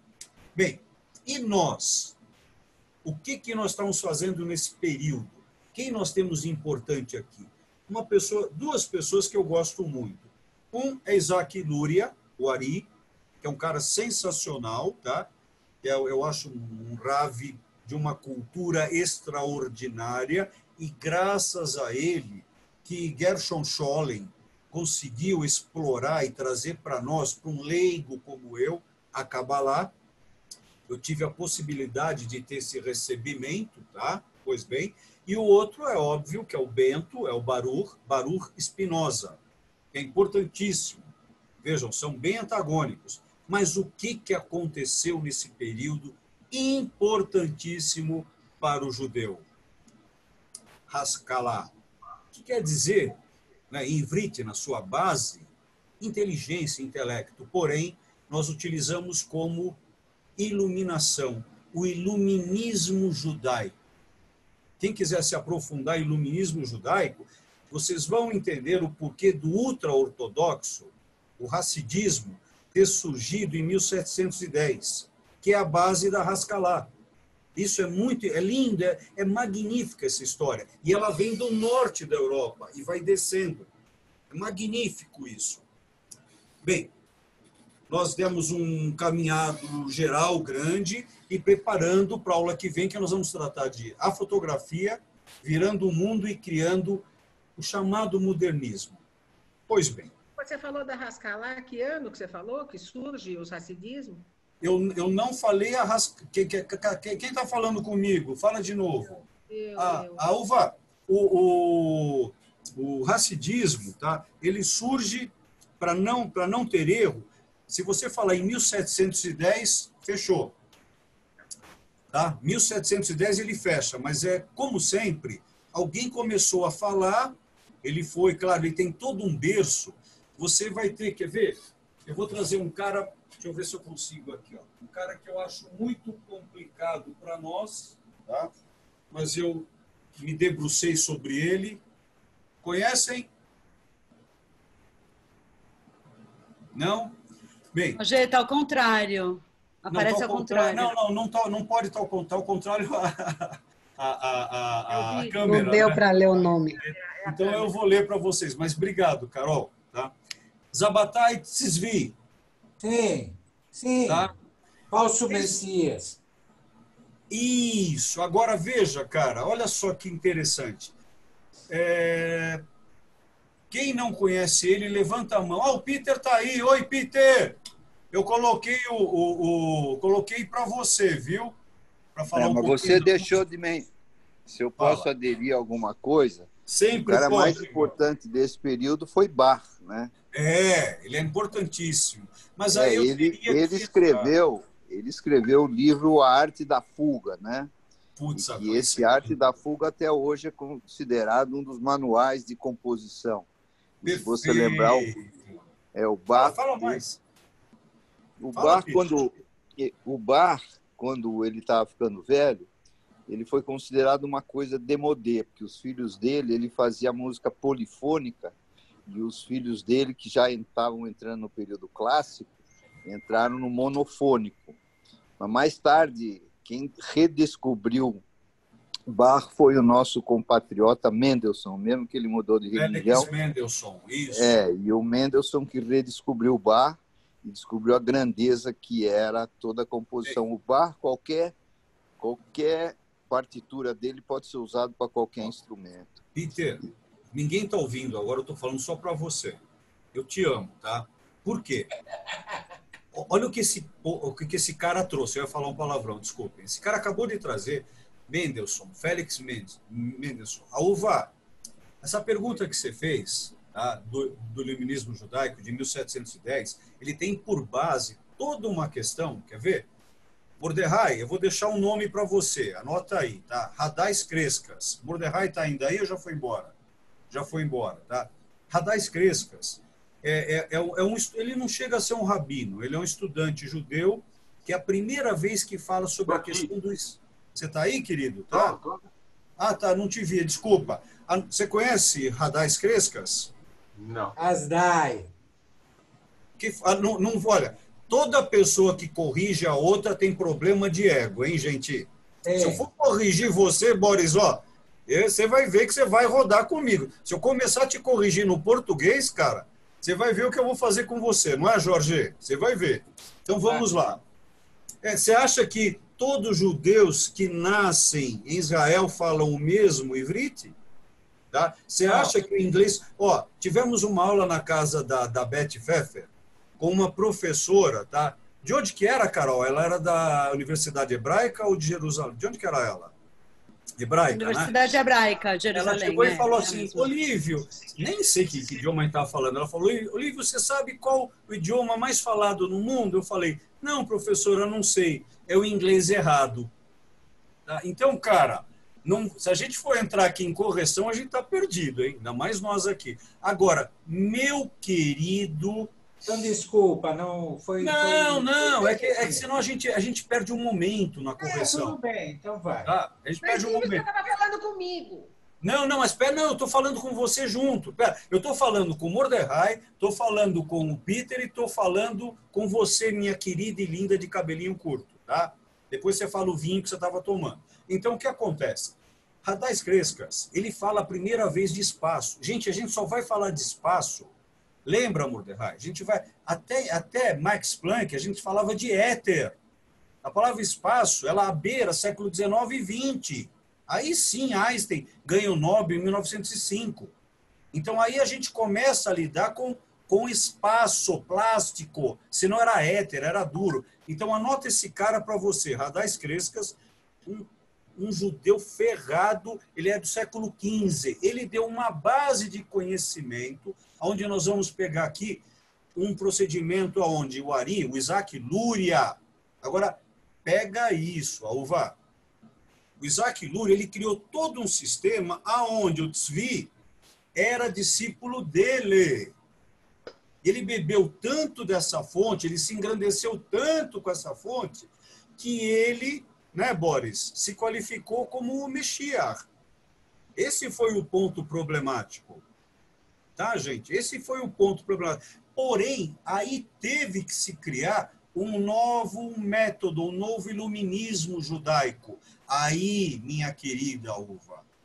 e nós? O que nós estamos fazendo nesse período? Quem nós temos de importante aqui? Duas pessoas que eu gosto muito. Um é Isaac Luria, o Ari, que é um cara sensacional, tá? Eu acho um Ravi de uma cultura extraordinária e graças a ele que Gershon Scholem conseguiu explorar e trazer para nós, para um leigo como eu, a Kabbalah. Eu tive a possibilidade de ter esse recebimento, tá? Pois bem. E o outro é óbvio, que é o Bento, é o Baruch Spinoza, que é importantíssimo. Vejam, são bem antagônicos. Mas o que aconteceu nesse período importantíssimo para o judeu? Haskalah. O que quer dizer, né, em Ivrit, na sua base, inteligência, intelecto. Porém, nós utilizamos como iluminação, o iluminismo judaico. Quem quiser se aprofundar em iluminismo judaico, vocês vão entender o porquê do ultra-ortodoxo, o Hassidismo, ter surgido em 1710, que é a base da Haskalah. Isso é lindo, é magnífica essa história. E ela vem do norte da Europa e vai descendo. É magnífico isso. Bem, nós demos um caminhado geral grande e preparando para a aula que vem, que nós vamos tratar de a fotografia, virando o mundo e criando o chamado modernismo. Pois bem. Você falou da Haskalah, que ano que você falou que surge o hassidismo? Eu não falei a Haskalah. Quem está falando comigo? Fala de novo. Uva, o hassidismo, tá? Ele surge, para não ter erro, se você falar em 1710, fechou. Tá? 1710 ele fecha, mas como sempre, alguém começou a falar, ele foi, claro, ele tem todo um berço, você vai ter, quer ver? Eu vou trazer um cara, deixa eu ver se eu consigo aqui, ó, um cara que eu acho muito complicado para nós, tá? Mas eu me debrucei sobre ele. Conhecem? Não? Bem. Gente, ao contrário. Aparece ao contrário. Não pode estar ao contrário a câmera. Não deu para ler o nome. Então eu vou ler para vocês, mas obrigado, Carol. Tá? Zabatai Tzvi. Sim, sim. Tá? Falso Messias. Isso. Agora veja, cara, olha só que interessante. Quem não conhece ele, levanta a mão. O Peter tá aí. Oi, Peter. Eu coloquei coloquei para você, viu? Para falar um mas pouquinho. você deixou de mim. Se eu posso aderir a alguma coisa, sempre o cara pode. mais importante desse período foi Bach, né? Ele é importantíssimo. Mas aí ele escreveu o livro A Arte da Fuga, né? Putz, e esse Arte da Fuga até hoje é considerado um dos manuais de composição. Se você lembrar, o Bach. Fala mais. O Bach, quando ele estava ficando velho, ele foi considerado uma coisa demodê, porque os filhos dele, ele fazia música polifônica, e os filhos dele, que já estavam entrando no período clássico, entraram no monofônico. Mas mais tarde, quem redescobriu Bach foi o nosso compatriota Mendelssohn, mesmo que ele mudou de religião. Felix Mendelssohn, isso. E o Mendelssohn que redescobriu Bach e descobriu a grandeza que era toda a composição. O Bach, qualquer partitura dele pode ser usado para qualquer instrumento. Peter, ninguém está ouvindo agora, eu estou falando só para você. Eu te amo, tá? Por quê? Olha o que esse cara trouxe. Eu ia falar um palavrão, desculpem. Esse cara acabou de trazer Mendelssohn, Felix Mendelssohn. Aúva, essa pergunta que você fez, tá, do iluminismo judaico de 1710, ele tem por base toda uma questão, quer ver? Mordecai, eu vou deixar um nome para você, anota aí, tá? Radais Crescas. Mordecai está ainda aí ou já foi embora? Já foi embora, tá? Radais Crescas, ele não chega a ser um rabino, ele é um estudante judeu que é a primeira vez que fala sobre a questão dos... Você está aí, querido? Tá? Ah, tá, não te vi, desculpa. Você conhece Crescas? Não. Asdai. Olha, toda pessoa que corrige a outra tem problema de ego, hein, gente? Se eu for corrigir você, Boris, você vai ver que você vai rodar comigo. Se eu começar a te corrigir no português, cara, você vai ver o que eu vou fazer com você, não é, Jorge? Você vai ver. Então, vamos lá. Você acha que todos os judeus que nascem em Israel falam o mesmo ivrite? Tá? Você acha que o inglês... tivemos uma aula na casa da Beth Pfeffer com uma professora, tá? De onde que era, Carol? Ela era da Universidade Hebraica ou de Jerusalém? De onde que era ela? Hebraica, Universidade Hebraica, Jerusalém. Ela chegou e falou assim, Olívio, nem sei que idioma ele estava falando, ela falou, Olívio, você sabe qual o idioma mais falado no mundo? Eu falei, não, professora, eu não sei, é o inglês errado. Tá? Então, cara, se a gente for entrar aqui em correção, a gente está perdido, hein? Ainda mais nós aqui. Agora, meu querido... Então, desculpa, não foi... Não, é que senão a gente perde um momento na correção. Tudo bem, então vai. Tá? A gente perde um momento. Você estava falando comigo. Não, mas pera, eu estou falando com você junto. Pera, eu estou falando com o Mordecai, estou falando com o Peter e estou falando com você, minha querida e linda de cabelinho curto, tá? Depois você fala o vinho que você estava tomando. Então, o que acontece? Radais Crescas, ele fala a primeira vez de espaço. Gente, a gente só vai falar de espaço. Lembra, Mordecai? A gente vai... Até Max Planck, a gente falava de éter. A palavra espaço, ela beira século XIX e XX. Aí sim, Einstein ganha o Nobel em 1905. Então, aí a gente começa a lidar com espaço plástico. Se não era éter, era duro. Então, anota esse cara para você. Radais Crescas, um judeu ferrado, ele é do século XV. Ele deu uma base de conhecimento, onde nós vamos pegar aqui um procedimento onde o Ari, o Isaac Luria... Agora, pega isso, Aúva. O Isaac Luria, ele criou todo um sistema aonde o Tzvi era discípulo dele. Ele bebeu tanto dessa fonte, ele se engrandeceu tanto com essa fonte, que ele, né, Boris, se qualificou como o Meshiach. Esse foi o ponto problemático. Tá, gente? Esse foi o ponto problemático. Porém, aí teve que se criar um novo método, um novo iluminismo judaico. Aí, minha querida Uva,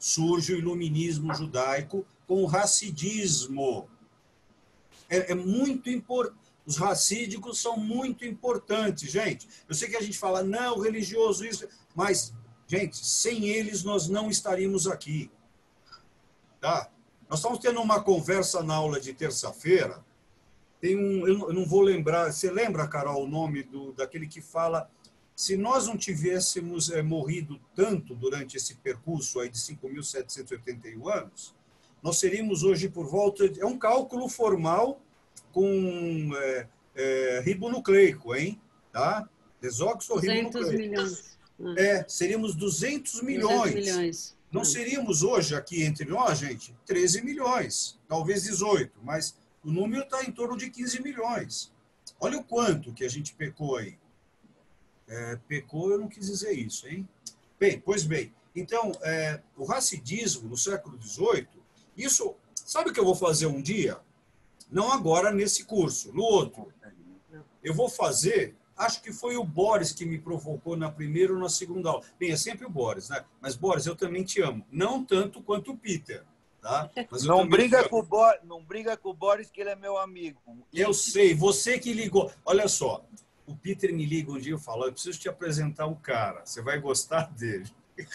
surge o iluminismo judaico com o hassidismo. É muito importante. Os racídicos são muito importantes, gente. Eu sei que a gente fala, não, religioso, isso, mas, gente, sem eles nós não estaríamos aqui. Tá? Nós estamos tendo uma conversa na aula de terça-feira. Tem eu não vou lembrar, você lembra, Carol, o nome daquele que fala, se nós não tivéssemos morrido tanto durante esse percurso aí de 5.781 anos, nós seríamos hoje por volta, é um cálculo formal com ribonucleico, hein? Tá? Desoxirribonucleico. 200 milhões. Seríamos 200 milhões. 200 milhões. Não seríamos hoje aqui entre nós, gente, 13 milhões, talvez 18, mas o número está em torno de 15 milhões. Olha o quanto que a gente pecou aí. Pecou, eu não quis dizer isso, hein? Pois bem, então, o hassidismo no século XVIII, isso, sabe o que eu vou fazer um dia? Não agora nesse curso, no outro. Eu vou fazer, acho que foi o Boris que me provocou na primeira ou na segunda aula. Bem, é sempre o Boris, né? Mas, Boris, eu também te amo. Não tanto quanto o Peter. Tá? Mas não briga com o Boris, que ele é meu amigo. Eu sei, você que ligou. Olha só, o Peter me liga um dia e fala, eu preciso te apresentar um cara, você vai gostar dele.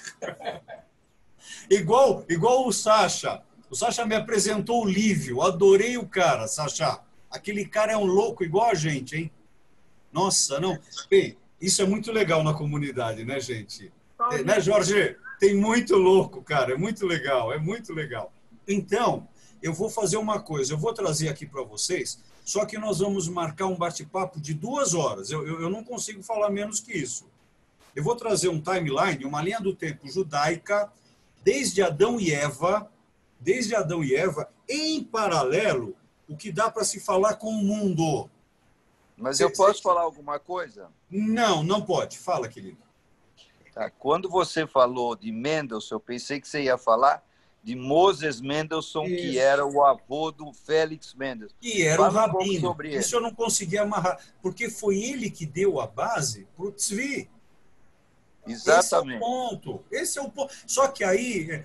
igual o Sacha. O Sacha me apresentou o Lívio, adorei o cara, Sacha. Aquele cara é um louco igual a gente, hein? Nossa, não. Bem, isso é muito legal na comunidade, né, gente? Né, Jorge? Tem muito louco, cara, é muito legal, é muito legal. Então, eu vou fazer uma coisa, eu vou trazer aqui para vocês, só que nós vamos marcar um bate-papo de 2 horas. Eu não consigo falar menos que isso. Eu vou trazer um timeline, uma linha do tempo judaica, desde Adão e Eva, em paralelo, o que dá para se falar com o mundo. Mas eu posso falar alguma coisa? Não, não pode. Fala, querido. Tá. Quando você falou de Mendelssohn, eu pensei que você ia falar de Moses Mendelssohn, isso, que era o avô do Félix Mendelssohn. Que era o rabino. Isso eu não consegui amarrar, porque foi ele que deu a base para o Tzvi. Exatamente. Esse é o ponto. Só que aí,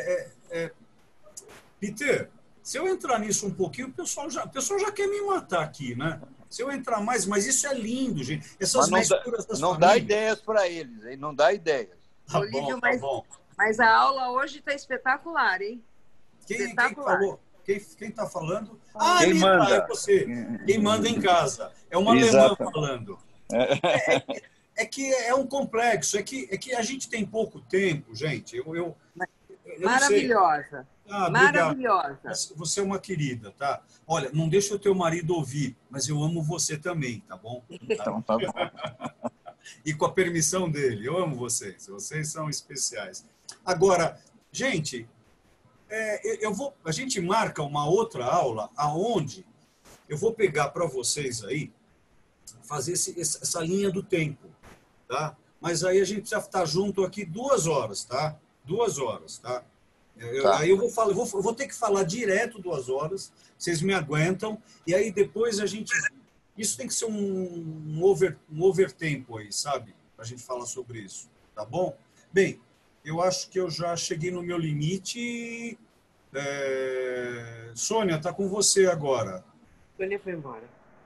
Peter, se eu entrar nisso um pouquinho, o pessoal já quer me matar aqui, né? Se eu entrar mais, mas isso é lindo, gente. Essas misturas das não dá ideias para eles, hein? Não dá ideias. Tá bom, tá bom. Mas a aula hoje está espetacular, hein? Quem falou? Quem está falando? Quem manda? É você. Quem manda em casa. É uma alemã falando. É que é um complexo. É que a gente tem pouco tempo, gente. Eu maravilhosa. Maravilhosa. Você é uma querida, tá? Olha, não deixa o teu marido ouvir, mas eu amo você também, tá bom? Então, tá bom. E com a permissão dele, eu amo vocês. Vocês são especiais. Agora, gente, a gente marca uma outra aula aonde eu vou pegar para vocês aí, fazer essa linha do tempo, tá? Mas aí a gente precisa estar junto aqui 2 horas, tá? 2 horas, tá? Aí eu vou ter que falar direto 2 horas, vocês me aguentam, e aí depois a gente... Isso tem que ser um overtempo aí, sabe? Para a gente falar sobre isso, tá bom? Bem, eu acho que eu já cheguei no meu limite. Sônia, está com você agora. Sônia foi embora.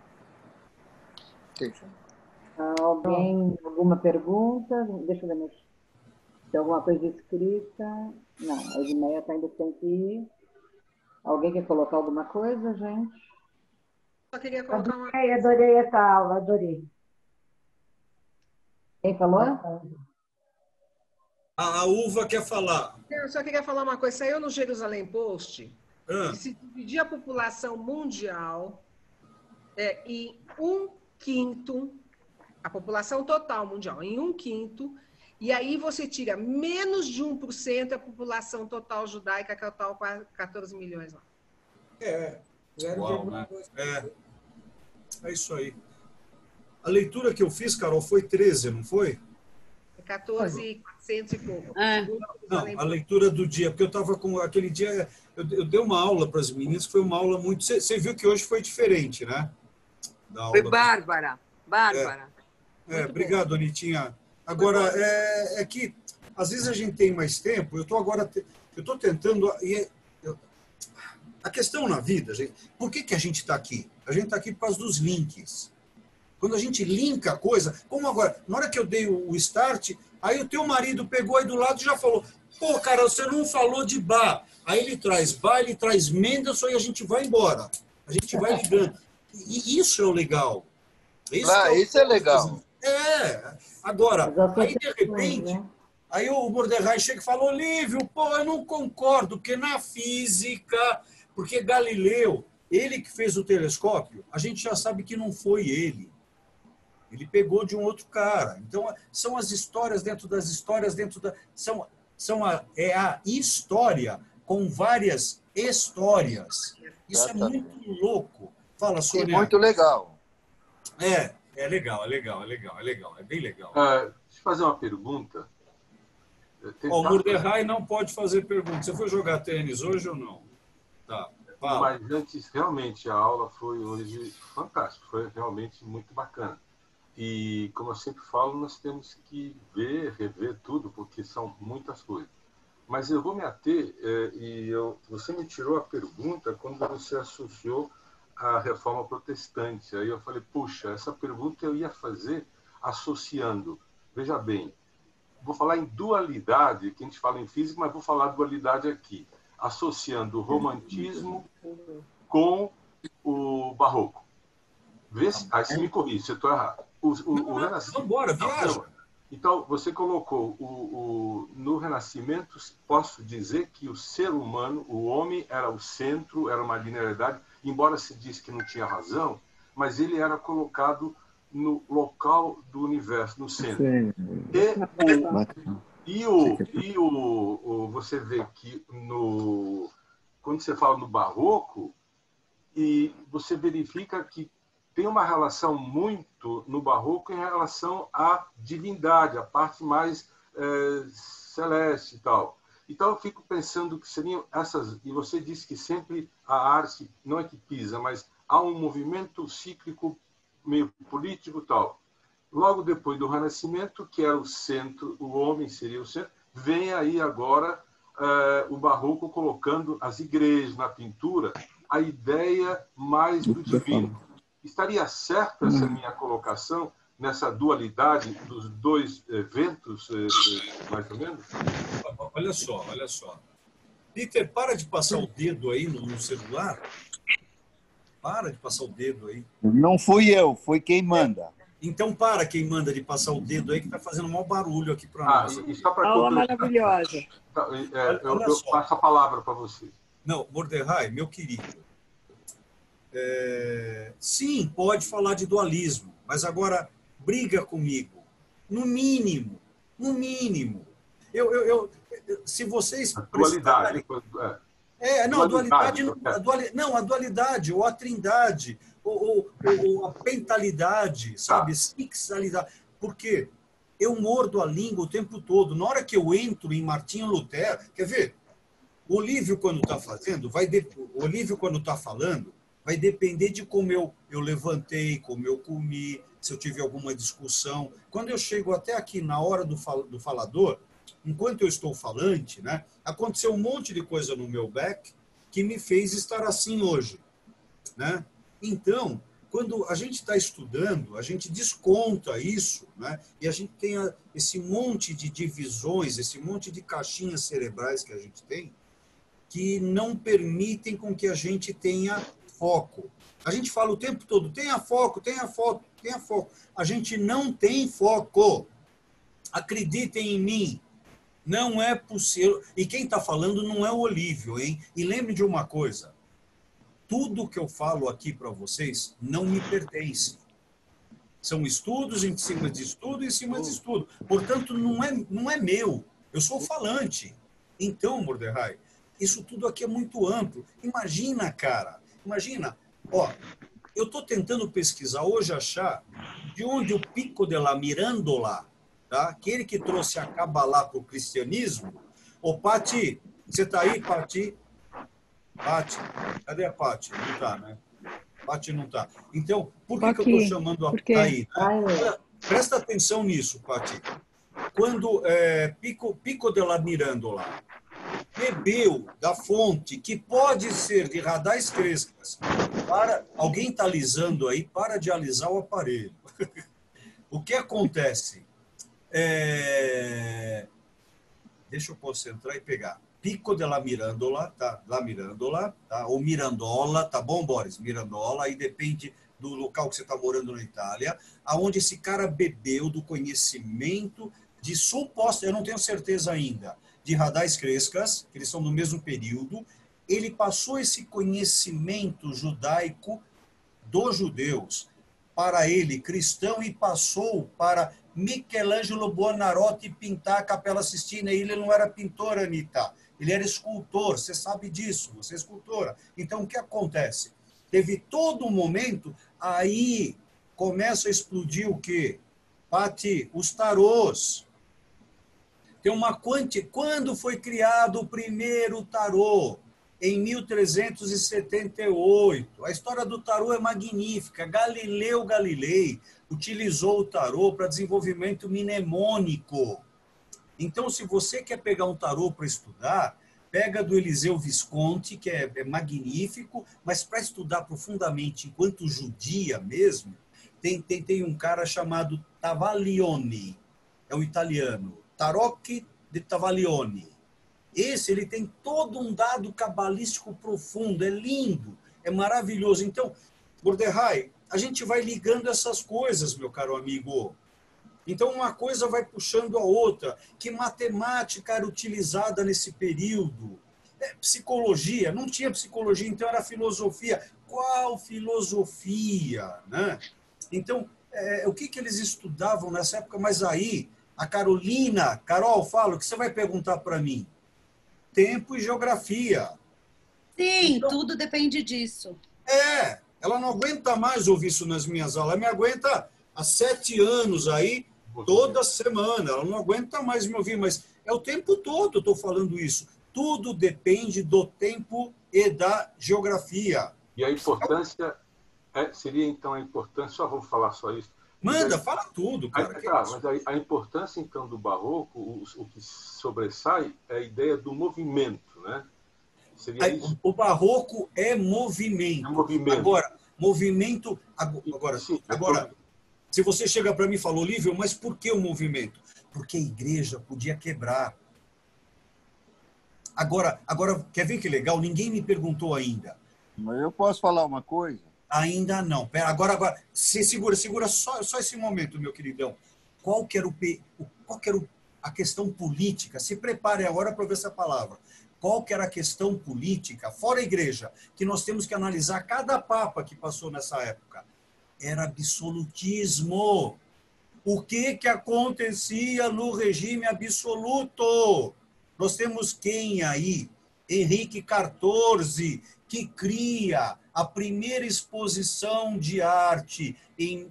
Alguém, alguma pergunta? Deixa eu ver. Tem alguma coisa escrita? Não, a Edmeia ainda tem que ir. Alguém quer colocar alguma coisa, gente? Só queria colocar uma... Adorei essa aula, adorei. Quem falou? A Uva quer falar. Eu só queria falar uma coisa. Saiu no Jerusalém Post que se dividir a população mundial em 1/5, a população total mundial, em 1/5, e aí você tira menos de 1% a população total judaica, que é o tal 14 milhões lá. Uau, né? É isso aí. A leitura que eu fiz, Carol, foi 13, não foi? 14.400 e pouco. Não, a leitura do dia, porque eu estava com aquele dia, eu dei uma aula para as meninas, que foi uma aula muito... Você viu que hoje foi diferente, né? Foi bárbara. Obrigado, Anitinha. Agora, é que às vezes a gente tem mais tempo, eu estou agora Eu estou tentando... A questão na vida, gente, por que a gente está aqui? A gente está aqui por causa dos links. Quando a gente linka a coisa, como agora, na hora que eu dei o start, aí o teu marido pegou aí do lado e já falou, pô, cara, você não falou de Bach. Aí ele traz Bach, ele traz Mendelssohn e a gente vai embora. A gente vai ligando. E isso é o legal. Isso é legal. Agora, aí de repente, aí o Mordecai chega e fala, Olívio, pô, eu não concordo, porque na física, porque Galileu, ele que fez o telescópio, a gente já sabe que não foi ele. Ele pegou de um outro cara. Então, são as histórias dentro das histórias, dentro da... É a história com várias histórias. Isso é muito louco. Fala, Sônia. É muito legal. É legal. É bem legal. Deixa eu fazer uma pergunta. O Mordecai não pode fazer pergunta. Você foi jogar tênis hoje ou não? Tá. Fala. Mas antes, realmente, a aula foi hoje fantástica. Foi realmente muito bacana. E, como eu sempre falo, nós temos que rever tudo, porque são muitas coisas. Mas eu vou me ater, você me tirou a pergunta quando você associou a reforma protestante. Aí eu falei, puxa, essa pergunta eu ia fazer associando. Veja bem, vou falar em dualidade, que a gente fala em física, mas vou falar dualidade aqui. Associando o romantismo com o barroco. Aí você me corrige, se eu estou errado. Vambora, viaja. Então, você colocou no Renascimento, posso dizer que o ser humano, o homem, era o centro, era uma linearidade, embora se disse que não tinha razão, mas ele era colocado no local do universo, no centro. Você vê que quando você fala no Barroco, e você verifica que tem uma relação muito no Barroco em relação à divindade, a parte mais celeste e tal. Então, eu fico pensando que seriam essas... E você disse que sempre a arte, não é que pisa, mas há um movimento cíclico meio político e tal. Logo depois do Renascimento, que era o centro, o homem seria o centro, vem aí agora o Barroco colocando as igrejas na pintura, a ideia mais do divino. Estaria certa essa minha colocação nessa dualidade dos dois ventos, mais ou menos? Olha só. Peter, para de passar o dedo aí no celular. Para de passar o dedo aí. Não fui eu, foi quem manda. Então para quem manda de passar o dedo aí, que está fazendo um mau barulho aqui para nós. Aula maravilhosa. Eu passo a palavra para você. Não, Mordecai, meu querido. Sim, pode falar de dualismo, mas agora briga comigo. No mínimo. Se vocês... A dualidade. A dualidade, ou a trindade, ou a pentalidade, sabe? Sexualidade. Porque eu mordo a língua o tempo todo. Na hora que eu entro em Martinho Lutero, quer ver? O Olívio, quando está fazendo, o Olívio, quando está falando, vai depender de como eu levantei, como eu comi, se eu tive alguma discussão. Quando eu chego até aqui na hora do falador, enquanto eu estou falante, né, aconteceu um monte de coisa no meu back que me fez estar assim hoje. Né? Então, quando a gente está estudando, a gente desconta isso, né, e a gente tem esse monte de divisões, esse monte de caixinhas cerebrais que a gente tem, que não permitem com que a gente tenha foco. A gente fala o tempo todo, tenha foco. A gente não tem foco. Acreditem em mim. Não é possível. E quem está falando não é o Olívio, hein? E lembre de uma coisa. Tudo que eu falo aqui para vocês não me pertence. São estudos em cima de estudo, em cima de estudo. Portanto, não é meu. Eu sou falante. Então, Mordecai, isso tudo aqui é muito amplo. Imagina, cara. Imagina, eu estou tentando pesquisar hoje, achar de onde o Pico de la Mirandola, tá? Aquele que trouxe a Kabbalah para o cristianismo. Ô, Pati, você está aí, Pati? Pati, cadê a Pati? Não está, né? Pati não está. Então, por que eu estou chamando a Pati aí? Né? Presta atenção nisso, Pati. Quando Pico de la Mirandola, bebeu da fonte, que pode ser de radais crescas. Alguém está alisando aí, para de alisar o aparelho. O que acontece? Deixa eu concentrar e pegar. Pico de la Mirandola, tá? La Mirandola, tá? Ou Mirandola, tá bom, Boris? Mirandola, aí depende do local que você está morando na Itália, aonde esse cara bebeu do conhecimento de suposta, eu não tenho certeza ainda, de radais crescas, que eles são do mesmo período. Ele passou esse conhecimento judaico dos judeus para ele, cristão, e passou para Michelangelo Buonarroti pintar a Capela Sistina. E ele não era pintor, Anitta, ele era escultor, você sabe disso, você é escultora. Então, o que acontece? Teve todo um momento, aí começa a explodir o quê? Pati, os tarôs. Tem uma quando foi criado o primeiro tarô? Em 1378. A história do tarô é magnífica. Galileu Galilei utilizou o tarô para desenvolvimento mnemônico. Então, se você quer pegar um tarô para estudar, pega do Eliseu Visconti, que é magnífico, mas para estudar profundamente, enquanto judia mesmo, tem um cara chamado Tavalioni, é um italiano, Tarocchi de Tavalioni. Ele tem todo um dado cabalístico profundo, é lindo, é maravilhoso. Então, Mordecai, a gente vai ligando essas coisas, meu caro amigo. Então, uma coisa vai puxando a outra. Que matemática era utilizada nesse período? Psicologia. Não tinha psicologia, então era filosofia. Qual filosofia? Né? Então, o que eles estudavam nessa época? Mas aí, a Carol, fala, o que você vai perguntar para mim? Tempo e geografia. Sim, então, tudo depende disso. Ela não aguenta mais ouvir isso nas minhas aulas. Ela me aguenta há 7 anos aí, toda semana. Ela não aguenta mais me ouvir, mas é o tempo todo eu estou falando isso. Tudo depende do tempo e da geografia. E a importância, seria então a importância, só vou falar só isso. Manda, fala tudo, cara. Mas a importância, então, do barroco, o que sobressai é a ideia do movimento, né? Seria isso? O barroco é movimento. Agora, movimento... Agora, se você chega para mim e fala, Olívio, mas por que o movimento? Porque a igreja podia quebrar. Agora, quer ver que legal? Ninguém me perguntou ainda. Mas eu posso falar uma coisa? Ainda não. Pera, agora, segura só esse momento, meu queridão. Qual que era a questão política? Se prepare agora para ver essa palavra. Qual que era a questão política, fora a igreja, que nós temos que analisar cada papa que passou nessa época? Era absolutismo. O que acontecia no regime absoluto? Nós temos quem aí? Henrique XIV, que cria a primeira exposição de arte em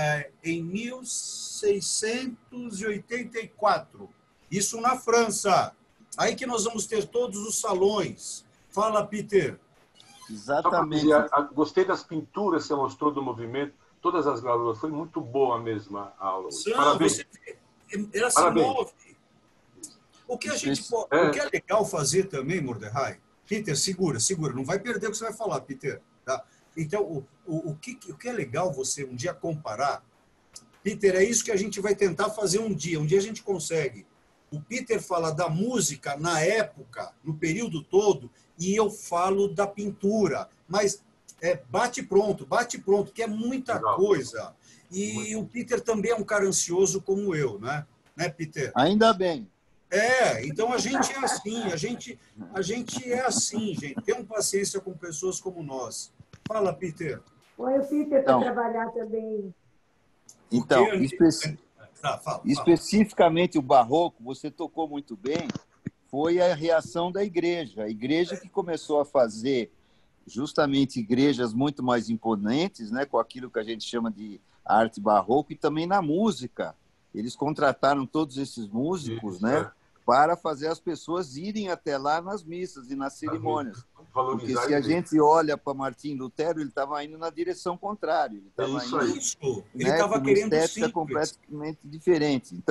1684. Isso na França. Aí que nós vamos ter todos os salões. Fala, Peter. Exatamente. Gostei das pinturas que você mostrou do movimento, todas as gravuras. Foi muito boa a mesma aula. Parabéns. Ela se move. O que é legal fazer também, Mordecai? Peter, segura. Não vai perder o que você vai falar, Peter. Tá? Então, o que é legal você um dia comparar? Peter, é isso que a gente vai tentar fazer um dia. Um dia a gente consegue. O Peter fala da música na época, no período todo, e eu falo da pintura. Mas bate pronto, que é muita coisa. E o Peter também é um cara ansioso como eu, né, Peter? Ainda bem. Então a gente é assim, a gente é assim, gente. Tenham paciência com pessoas como nós. Fala, Peter. Põe o Peter para trabalhar também. Então, especificamente o barroco, você tocou muito bem, foi a reação da igreja. A igreja que começou a fazer justamente igrejas muito mais imponentes, né, com aquilo que a gente chama de arte barroco, e também na música. Eles contrataram todos esses músicos, né, para fazer as pessoas irem até lá nas missas e nas cerimônias. Porque se a gente olha para Martim Lutero, ele estava indo na direção contrária. Ele estava indo, ele estava querendo uma estética completamente diferente. Então,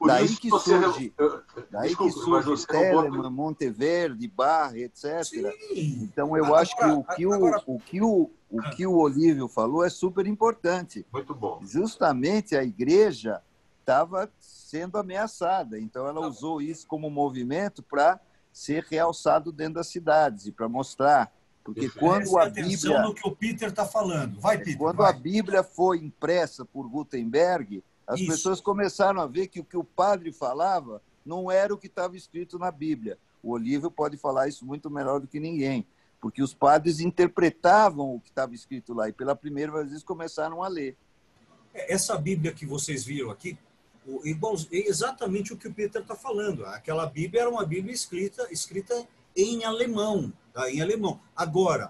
por daí isso que você... surge, daí Desculpa, que mas surge você roubou... Telemann, Monteverde, Bach, etc. Sim. Então eu acho que o que o Olívio falou é super importante. Muito bom. Justamente a igreja estava sendo ameaçada, então ela usou isso como movimento para ser realçado dentro das cidades e para mostrar, porque quando a Bíblia, no que o Peter está falando, vai Peter, quando vai. a Bíblia foi impressa por Gutenberg, as pessoas começaram a ver que o padre falava não era o que estava escrito na Bíblia. O Olívio pode falar isso muito melhor do que ninguém, porque os padres interpretavam o que estava escrito lá e pela primeira vez começaram a ler. Essa Bíblia que vocês viram aqui, é exatamente o que o Peter está falando. Aquela Bíblia era uma Bíblia escrita em alemão. Tá? Em alemão. Agora,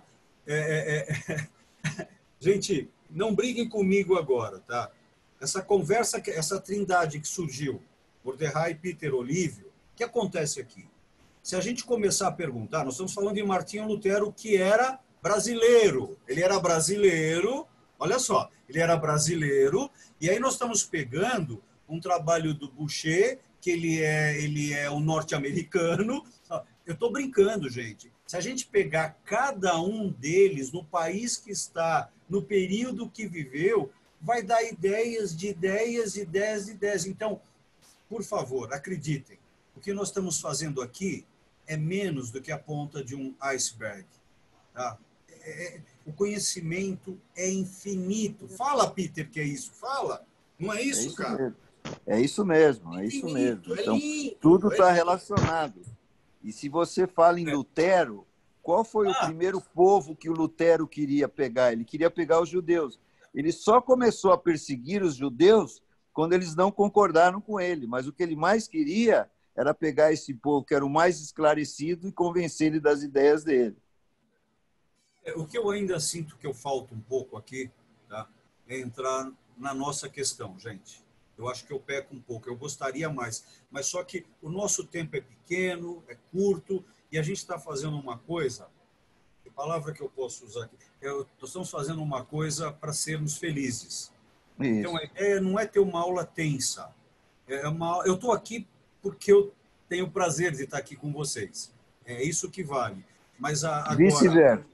gente, não briguem comigo agora. Tá? Essa conversa, essa trindade que surgiu, Mordecai, Peter, Olívio, o que acontece aqui? Se a gente começar a perguntar, nós estamos falando de Martinho Lutero, que era brasileiro. Ele era brasileiro, olha só, ele era brasileiro, e aí nós estamos pegando um trabalho do Boucher, que ele é um norte-americano. Eu estou brincando, gente. Se a gente pegar cada um deles no país que está, no período que viveu, vai dar ideias de ideias, ideias, ideias. Então, por favor, acreditem. O que nós estamos fazendo aqui é menos do que a ponta de um iceberg. Tá? O conhecimento é infinito. Fala, Peter, que é isso. Fala. Não é isso, cara? Mesmo. É isso mesmo, é isso mesmo. Então, tudo está relacionado. E se você fala em Lutero, qual foi o primeiro povo que o Lutero queria pegar? Ele queria pegar os judeus. Ele só começou a perseguir os judeus quando eles não concordaram com ele. Mas o que ele mais queria era pegar esse povo que era o mais esclarecido e convencer ele das ideias dele. O que eu ainda sinto que eu falto um pouco aqui, tá, é entrar na nossa questão, gente. Eu acho que eu peco um pouco, eu gostaria mais. Mas só que o nosso tempo é pequeno, é curto, e a gente está fazendo uma coisa, que palavra que eu posso usar aqui? Nós estamos fazendo uma coisa para sermos felizes. Isso. Então, a ideia não é ter uma aula tensa. Eu estou aqui porque eu tenho o prazer de estar aqui com vocês. É isso que vale. Mas agora... Vice-versa.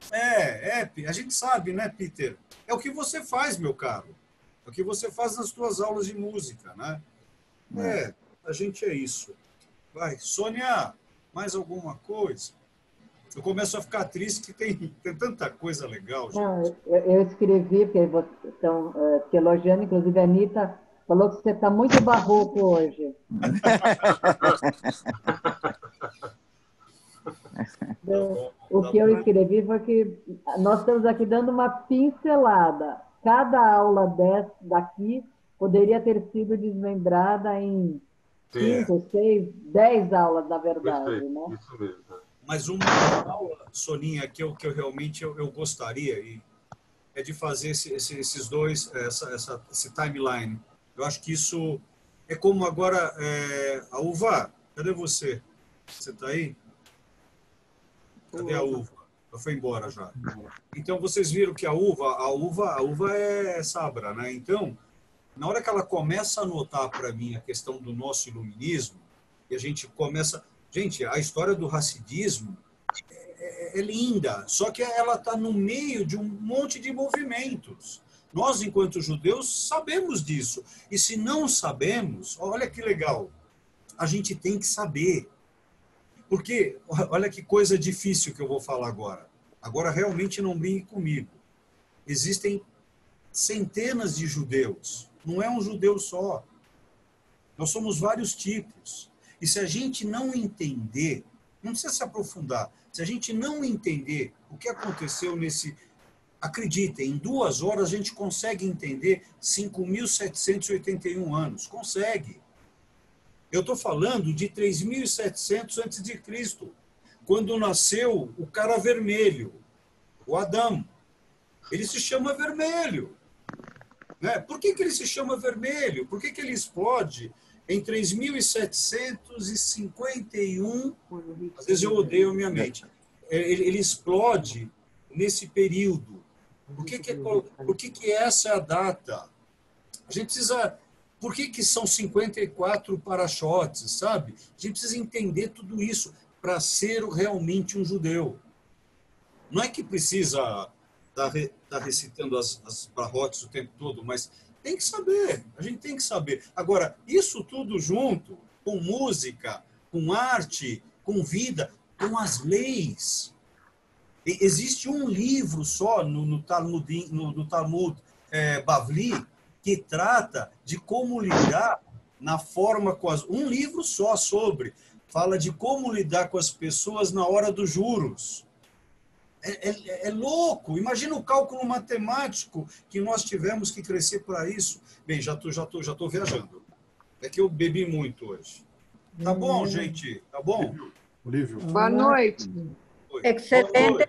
A gente sabe, né, Peter? É o que você faz, meu caro. É o que você faz nas suas aulas de música, né? A gente é isso. Vai, Sônia, mais alguma coisa? Eu começo a ficar triste que tem tanta coisa legal, gente. Não, eu escrevi, porque vocês estão te elogiando, inclusive a Anitta falou que você está muito barroco hoje. O que eu escrevi foi que nós estamos aqui dando uma pincelada. Cada aula daqui poderia ter sido desmembrada em 5, 6, 10 aulas, na verdade. Né? Isso mesmo. Mas uma aula, Soninha, que eu realmente eu gostaria é de fazer esses dois, esse timeline. Eu acho que isso é como agora... a Uva, cadê você? Você está aí? Cadê a Uva? Ela foi embora já. Então, vocês viram que a uva é sabra, né? Então, na hora que ela começa a anotar para mim a questão do nosso iluminismo, e a gente começa... Gente, a história do racidismo é linda, só que ela está no meio de um monte de movimentos. Nós, enquanto judeus, sabemos disso. E se não sabemos, olha que legal, a gente tem que saber. Porque, olha que coisa difícil que eu vou falar agora. Agora, realmente não brinque comigo. Existem centenas de judeus. Não é um judeu só. Nós somos vários tipos. E se a gente não entender, não precisa se aprofundar, se a gente não entender o que aconteceu nesse... Acreditem, em 2 horas a gente consegue entender 5.781 anos. Consegue. Eu estou falando de 3.700 a.C., quando nasceu o cara vermelho, o Adão. Ele se chama vermelho. Né? Por que ele se chama vermelho? Por que ele explode em 3.751? Às vezes eu odeio a minha mente. Ele explode nesse período. Por que essa é a data? A gente precisa Por que são 54 para-chotes, sabe? A gente precisa entender tudo isso para ser realmente um judeu. Não é que precisa estar recitando as barrotes o tempo todo, mas tem que saber, a gente tem que saber. Agora, isso tudo junto, com música, com arte, com vida, com as leis. Existe um livro só no Talmud Bavli que trata de como lidar na forma com as... Um livro só fala de como lidar com as pessoas na hora dos juros. É louco. Imagina o cálculo matemático que nós tivemos que crescer para isso. Bem, já tô viajando. É que eu bebi muito hoje. Tá bom, gente? Tá bom? Olívio. Boa noite. Excelente.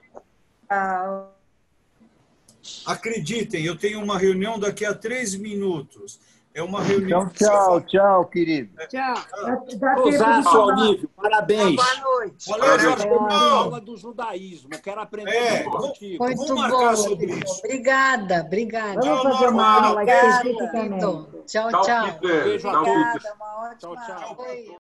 Acreditem, eu tenho uma reunião daqui a 3 minutos. É uma reunião... Então, tchau, querido. Tchau. Osaço, Olívio, parabéns. Boa noite. Valeu, Jorge. Aula do judaísmo, quero aprender contigo. Muito Vamos marcar bom. sobre isso. Obrigada. Vamos fazer uma aula Obrigada, especificamente. Tchau, Tchau, tchau. Peter. Beijo a Tchau, todos. Peter. Obrigada, uma ótima Tchau, tchau. aula.